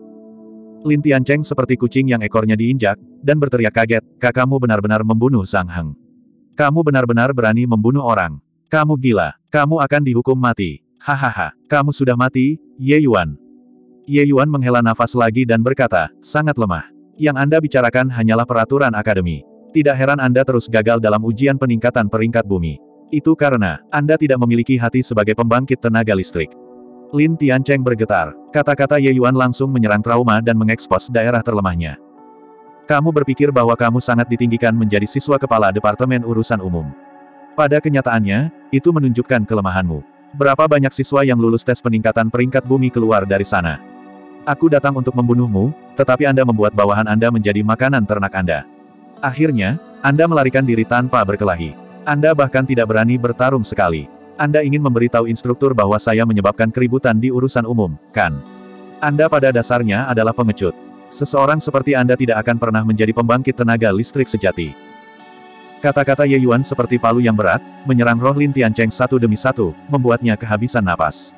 Lin Tiancheng seperti kucing yang ekornya diinjak, dan berteriak kaget, kak kamu benar-benar membunuh Sang Heng. Kamu benar-benar berani membunuh orang. Kamu gila, kamu akan dihukum mati. Hahaha, kamu sudah mati, Ye Yuan. Ye Yuan menghela nafas lagi dan berkata, sangat lemah. Yang Anda bicarakan hanyalah peraturan akademi. Tidak heran Anda terus gagal dalam ujian peningkatan peringkat bumi. Itu karena, Anda tidak memiliki hati sebagai pembangkit tenaga listrik. Lin Tiancheng bergetar. Kata-kata Ye Yuan langsung menyerang trauma dan mengekspos daerah terlemahnya. Kamu berpikir bahwa kamu sangat ditinggikan menjadi siswa kepala Departemen Urusan Umum. Pada kenyataannya, itu menunjukkan kelemahanmu. Berapa banyak siswa yang lulus tes peningkatan peringkat bumi keluar dari sana? Aku datang untuk membunuhmu, tetapi Anda membuat bawahan Anda menjadi makanan ternak Anda. Akhirnya, Anda melarikan diri tanpa berkelahi. Anda bahkan tidak berani bertarung sekali. Anda ingin memberitahu instruktur bahwa saya menyebabkan keributan di urusan umum, kan? Anda pada dasarnya adalah pengecut. Seseorang seperti Anda tidak akan pernah menjadi pembangkit tenaga listrik sejati. Kata-kata Ye Yuan seperti palu yang berat, menyerang roh Lin Tiancheng satu demi satu, membuatnya kehabisan napas.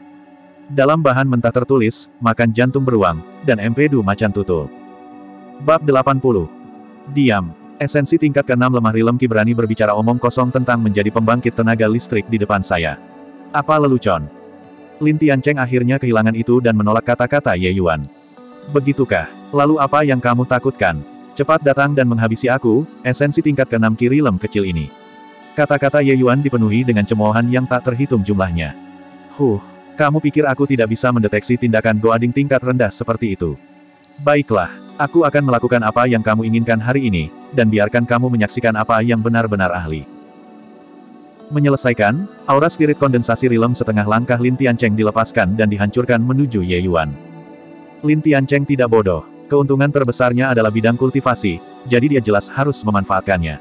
Dalam bahan mentah tertulis, makan jantung beruang, dan empedu macan tutul. Bab delapan puluh. Diam. Esensi tingkat keenam lemah rilem Qi berani berbicara omong kosong tentang menjadi pembangkit tenaga listrik di depan saya. Apa lelucon? Lin Tiancheng akhirnya kehilangan itu dan menolak kata-kata Ye Yuan. Begitukah? Lalu apa yang kamu takutkan? Cepat datang dan menghabisi aku, esensi tingkat keenam Qi rilem kecil ini. Kata-kata Ye Yuan dipenuhi dengan cemoohan yang tak terhitung jumlahnya. Huh, kamu pikir aku tidak bisa mendeteksi tindakan goading tingkat rendah seperti itu? Baiklah, aku akan melakukan apa yang kamu inginkan hari ini, dan biarkan kamu menyaksikan apa yang benar-benar ahli. Menyelesaikan, aura spirit kondensasi rilem setengah langkah Lin Tiancheng dilepaskan dan dihancurkan menuju Ye Yuan. Lin Tiancheng tidak bodoh. Keuntungan terbesarnya adalah bidang kultivasi, jadi dia jelas harus memanfaatkannya.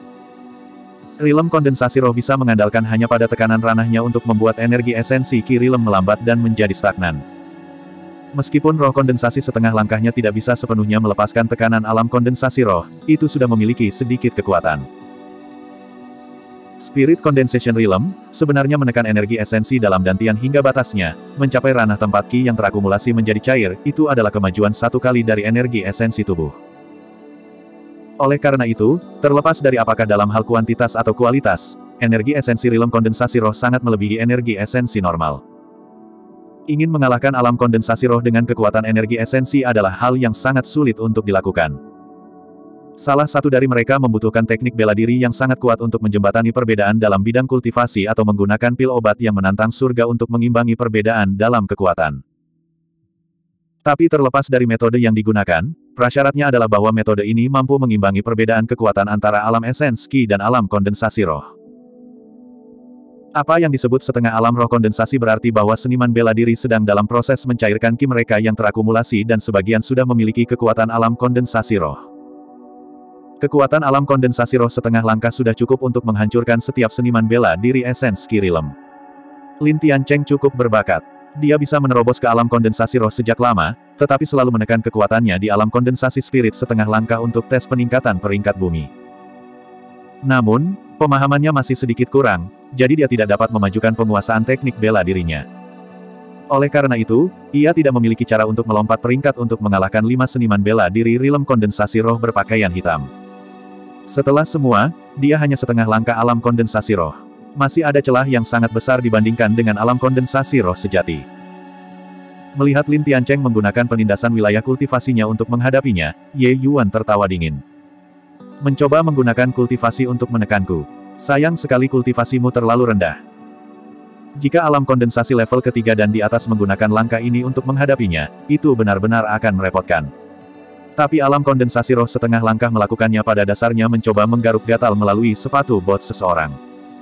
Rilem kondensasi roh bisa mengandalkan hanya pada tekanan ranahnya untuk membuat energi esensi Qi rilem melambat dan menjadi stagnan. Meskipun roh kondensasi setengah langkahnya tidak bisa sepenuhnya melepaskan tekanan alam kondensasi roh, itu sudah memiliki sedikit kekuatan. Spirit Condensation Realm, sebenarnya menekan energi esensi dalam dantian hingga batasnya, mencapai ranah tempat Qi yang terakumulasi menjadi cair, itu adalah kemajuan satu kali dari energi esensi tubuh. Oleh karena itu, terlepas dari apakah dalam hal kuantitas atau kualitas, energi esensi Realm kondensasi roh sangat melebihi energi esensi normal. Ingin mengalahkan alam kondensasi roh dengan kekuatan energi esensi adalah hal yang sangat sulit untuk dilakukan. Salah satu dari mereka membutuhkan teknik bela diri yang sangat kuat untuk menjembatani perbedaan dalam bidang kultivasi atau menggunakan pil obat yang menantang surga untuk mengimbangi perbedaan dalam kekuatan. Tapi terlepas dari metode yang digunakan, prasyaratnya adalah bahwa metode ini mampu mengimbangi perbedaan kekuatan antara alam esens Qi dan alam kondensasi roh. Apa yang disebut setengah alam roh kondensasi berarti bahwa seniman bela diri sedang dalam proses mencairkan Qi mereka yang terakumulasi dan sebagian sudah memiliki kekuatan alam kondensasi roh. Kekuatan alam kondensasi roh setengah langkah sudah cukup untuk menghancurkan setiap seniman bela diri esens Kirilem. Lin Tiancheng cukup berbakat. Dia bisa menerobos ke alam kondensasi roh sejak lama, tetapi selalu menekan kekuatannya di alam kondensasi spirit setengah langkah untuk tes peningkatan peringkat bumi. Namun, pemahamannya masih sedikit kurang, jadi dia tidak dapat memajukan penguasaan teknik bela dirinya. Oleh karena itu, ia tidak memiliki cara untuk melompat peringkat untuk mengalahkan lima seniman bela diri rilem kondensasi roh berpakaian hitam. Setelah semua, dia hanya setengah langkah alam kondensasi roh. Masih ada celah yang sangat besar dibandingkan dengan alam kondensasi roh sejati. Melihat Lin Tiancheng menggunakan penindasan wilayah kultivasinya untuk menghadapinya, Ye Yuan tertawa dingin. Mencoba menggunakan kultivasi untuk menekanku. Sayang sekali kultivasimu terlalu rendah. Jika alam kondensasi level ketiga dan di atas menggunakan langkah ini untuk menghadapinya, itu benar-benar akan merepotkan. Tapi alam kondensasi roh setengah langkah melakukannya pada dasarnya mencoba menggaruk gatal melalui sepatu bot seseorang.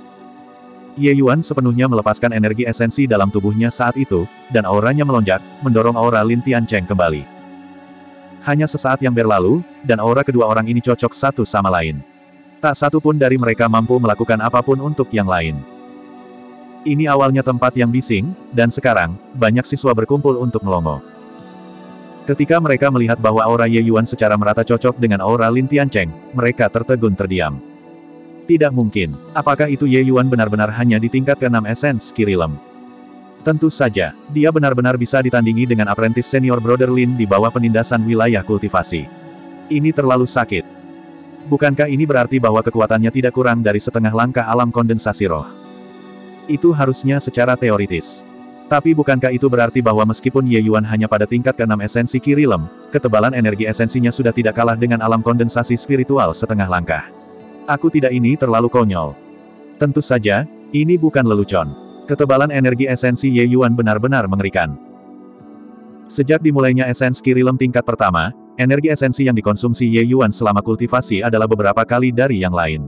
Ye Yuan sepenuhnya melepaskan energi esensi dalam tubuhnya saat itu, dan auranya melonjak, mendorong aura Lin Tiancheng kembali. Hanya sesaat yang berlalu, dan aura kedua orang ini cocok satu sama lain. Tak satu pun dari mereka mampu melakukan apapun untuk yang lain. Ini awalnya tempat yang bising, dan sekarang, banyak siswa berkumpul untuk melongo. Ketika mereka melihat bahwa aura Ye Yuan secara merata cocok dengan aura Lin Tiancheng, mereka tertegun terdiam. Tidak mungkin. Apakah itu Ye Yuan benar-benar hanya di tingkat keenam esens Kirilem? Tentu saja, dia benar-benar bisa ditandingi dengan apprentice senior Brother Lin di bawah penindasan wilayah kultivasi. Ini terlalu sakit. Bukankah ini berarti bahwa kekuatannya tidak kurang dari setengah langkah alam kondensasi roh? Itu harusnya secara teoritis. Tapi bukankah itu berarti bahwa meskipun Ye Yuan hanya pada tingkat keenam esensi Kirilem, ketebalan energi esensinya sudah tidak kalah dengan alam kondensasi spiritual setengah langkah? Aku tidak ini terlalu konyol. Tentu saja, ini bukan lelucon. Ketebalan energi esensi Ye Yuan benar-benar mengerikan. Sejak dimulainya esens Kirilem tingkat pertama, energi esensi yang dikonsumsi Ye Yuan selama kultivasi adalah beberapa kali dari yang lain.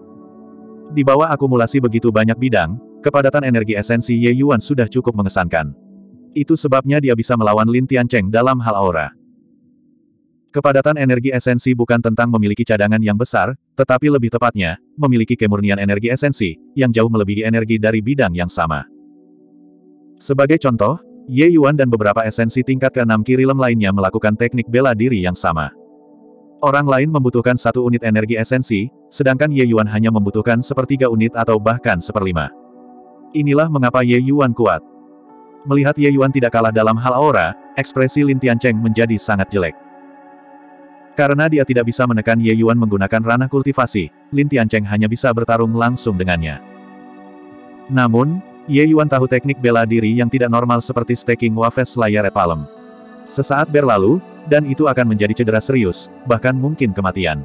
Di bawah akumulasi begitu banyak bidang, kepadatan energi esensi Ye Yuan sudah cukup mengesankan. Itu sebabnya dia bisa melawan Lin Tiancheng dalam hal aura. Kepadatan energi esensi bukan tentang memiliki cadangan yang besar, tetapi lebih tepatnya, memiliki kemurnian energi esensi, yang jauh melebihi energi dari bidang yang sama. Sebagai contoh, Ye Yuan dan beberapa esensi tingkat keenam Kirilem lainnya melakukan teknik bela diri yang sama. Orang lain membutuhkan satu unit energi esensi, sedangkan Ye Yuan hanya membutuhkan sepertiga unit atau bahkan seperlima. Inilah mengapa Ye Yuan kuat. Melihat Ye Yuan tidak kalah dalam hal aura, ekspresi Lin Tiancheng menjadi sangat jelek. Karena dia tidak bisa menekan Ye Yuan menggunakan ranah kultivasi, Lin Tiancheng hanya bisa bertarung langsung dengannya. Namun, Ye Yuan tahu teknik bela diri yang tidak normal seperti Staking Waves Layer Palm. Sesaat berlalu, dan itu akan menjadi cedera serius, bahkan mungkin kematian.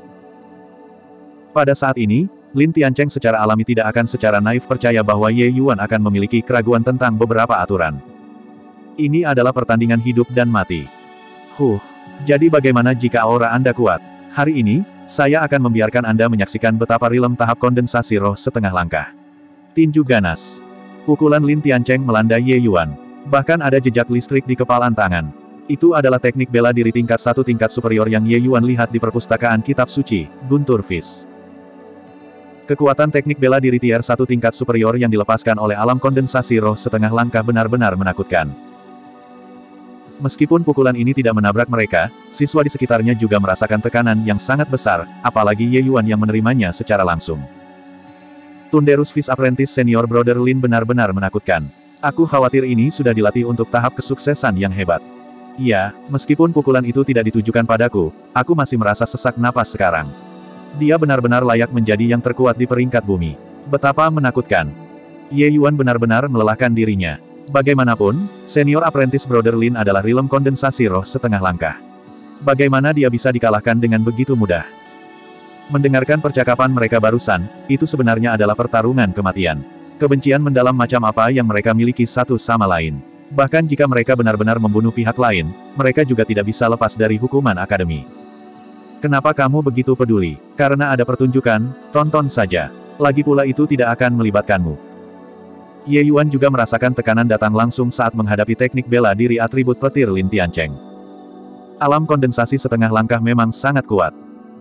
Pada saat ini, Lin Tiancheng secara alami tidak akan secara naif percaya bahwa Ye Yuan akan memiliki keraguan tentang beberapa aturan. Ini adalah pertandingan hidup dan mati. Huh, jadi bagaimana jika aura Anda kuat? Hari ini, saya akan membiarkan Anda menyaksikan betapa rilem tahap kondensasi roh setengah langkah. Tinju ganas. Pukulan Lin Tiancheng melanda Ye Yuan. Bahkan ada jejak listrik di kepalan tangan. Itu adalah teknik bela diri tingkat satu tingkat superior yang Ye Yuan lihat di perpustakaan kitab suci, Guntur Fis. Kekuatan teknik bela diri tier satu tingkat superior yang dilepaskan oleh alam kondensasi roh setengah langkah benar-benar menakutkan. Meskipun pukulan ini tidak menabrak mereka, siswa di sekitarnya juga merasakan tekanan yang sangat besar, apalagi Ye Yuan yang menerimanya secara langsung. Thunderous Fist Apprentice Senior Brother Lin benar-benar menakutkan. Aku khawatir ini sudah dilatih untuk tahap kesuksesan yang hebat. Ya, meskipun pukulan itu tidak ditujukan padaku, aku masih merasa sesak napas sekarang. Dia benar-benar layak menjadi yang terkuat di peringkat bumi. Betapa menakutkan. Ye Yuan benar-benar melelahkan dirinya. Bagaimanapun, Senior Apprentice Brother Lin adalah rilem kondensasi roh setengah langkah. Bagaimana dia bisa dikalahkan dengan begitu mudah? Mendengarkan percakapan mereka barusan, itu sebenarnya adalah pertarungan kematian. Kebencian mendalam macam apa yang mereka miliki satu sama lain. Bahkan jika mereka benar-benar membunuh pihak lain, mereka juga tidak bisa lepas dari hukuman akademi. Kenapa kamu begitu peduli? Karena ada pertunjukan, tonton saja. Lagi pula itu tidak akan melibatkanmu. Ye Yuan juga merasakan tekanan datang langsung saat menghadapi teknik bela diri atribut petir Lin Tiancheng. Alam kondensasi setengah langkah memang sangat kuat.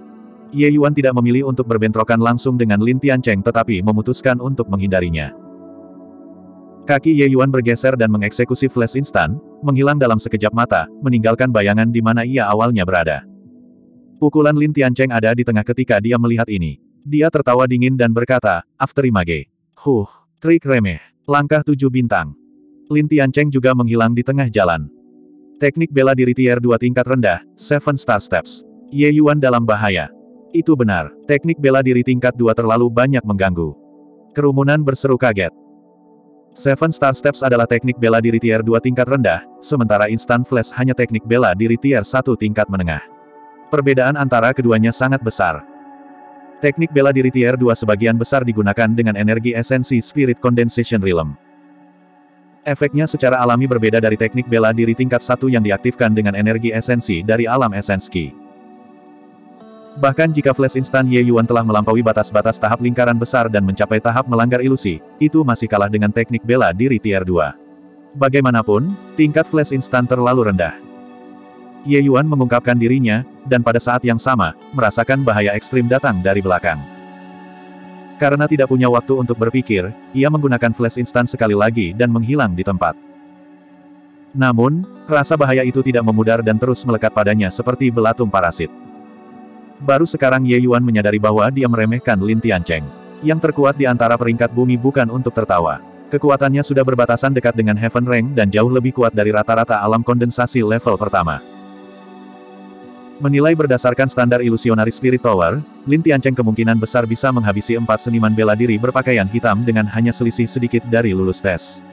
Ye Yuan tidak memilih untuk berbentrokan langsung dengan Lin Tiancheng tetapi memutuskan untuk menghindarinya. Kaki Ye Yuan bergeser dan mengeksekusi flash instan, menghilang dalam sekejap mata, meninggalkan bayangan di mana ia awalnya berada. Pukulan Lin Tiancheng ada di tengah ketika dia melihat ini. Dia tertawa dingin dan berkata, "Afterimage. Huh, trik remeh. Langkah tujuh bintang." Lin Tiancheng juga menghilang di tengah jalan. Teknik bela diri tier dua tingkat rendah, Seven Star Steps. Ye Yuan dalam bahaya. Itu benar, teknik bela diri tingkat dua terlalu banyak mengganggu. Kerumunan berseru kaget. Seven Star Steps adalah teknik bela diri tier dua tingkat rendah, sementara Instant Flash hanya teknik bela diri tier satu tingkat menengah. Perbedaan antara keduanya sangat besar. Teknik bela diri tier dua sebagian besar digunakan dengan energi esensi Spirit Condensation Realm. Efeknya secara alami berbeda dari teknik bela diri tingkat satu yang diaktifkan dengan energi esensi dari alam Essence Ki. Bahkan jika flash instan Ye Yuan telah melampaui batas-batas tahap lingkaran besar dan mencapai tahap melanggar ilusi, itu masih kalah dengan teknik bela diri tier dua. Bagaimanapun, tingkat flash instan terlalu rendah. Ye Yuan mengungkapkan dirinya, dan pada saat yang sama, merasakan bahaya ekstrim datang dari belakang. Karena tidak punya waktu untuk berpikir, ia menggunakan flash instan sekali lagi dan menghilang di tempat. Namun, rasa bahaya itu tidak memudar dan terus melekat padanya seperti belatung parasit. Baru sekarang Ye Yuan menyadari bahwa dia meremehkan Lin Tiancheng. Yang terkuat di antara peringkat bumi bukan untuk tertawa. Kekuatannya sudah berbatasan dekat dengan Heaven Rank dan jauh lebih kuat dari rata-rata alam kondensasi level pertama. Menilai berdasarkan standar ilusionari Spirit Tower, Lin Tiancheng kemungkinan besar bisa menghabisi empat seniman bela diri berpakaian hitam dengan hanya selisih sedikit dari lulus tes.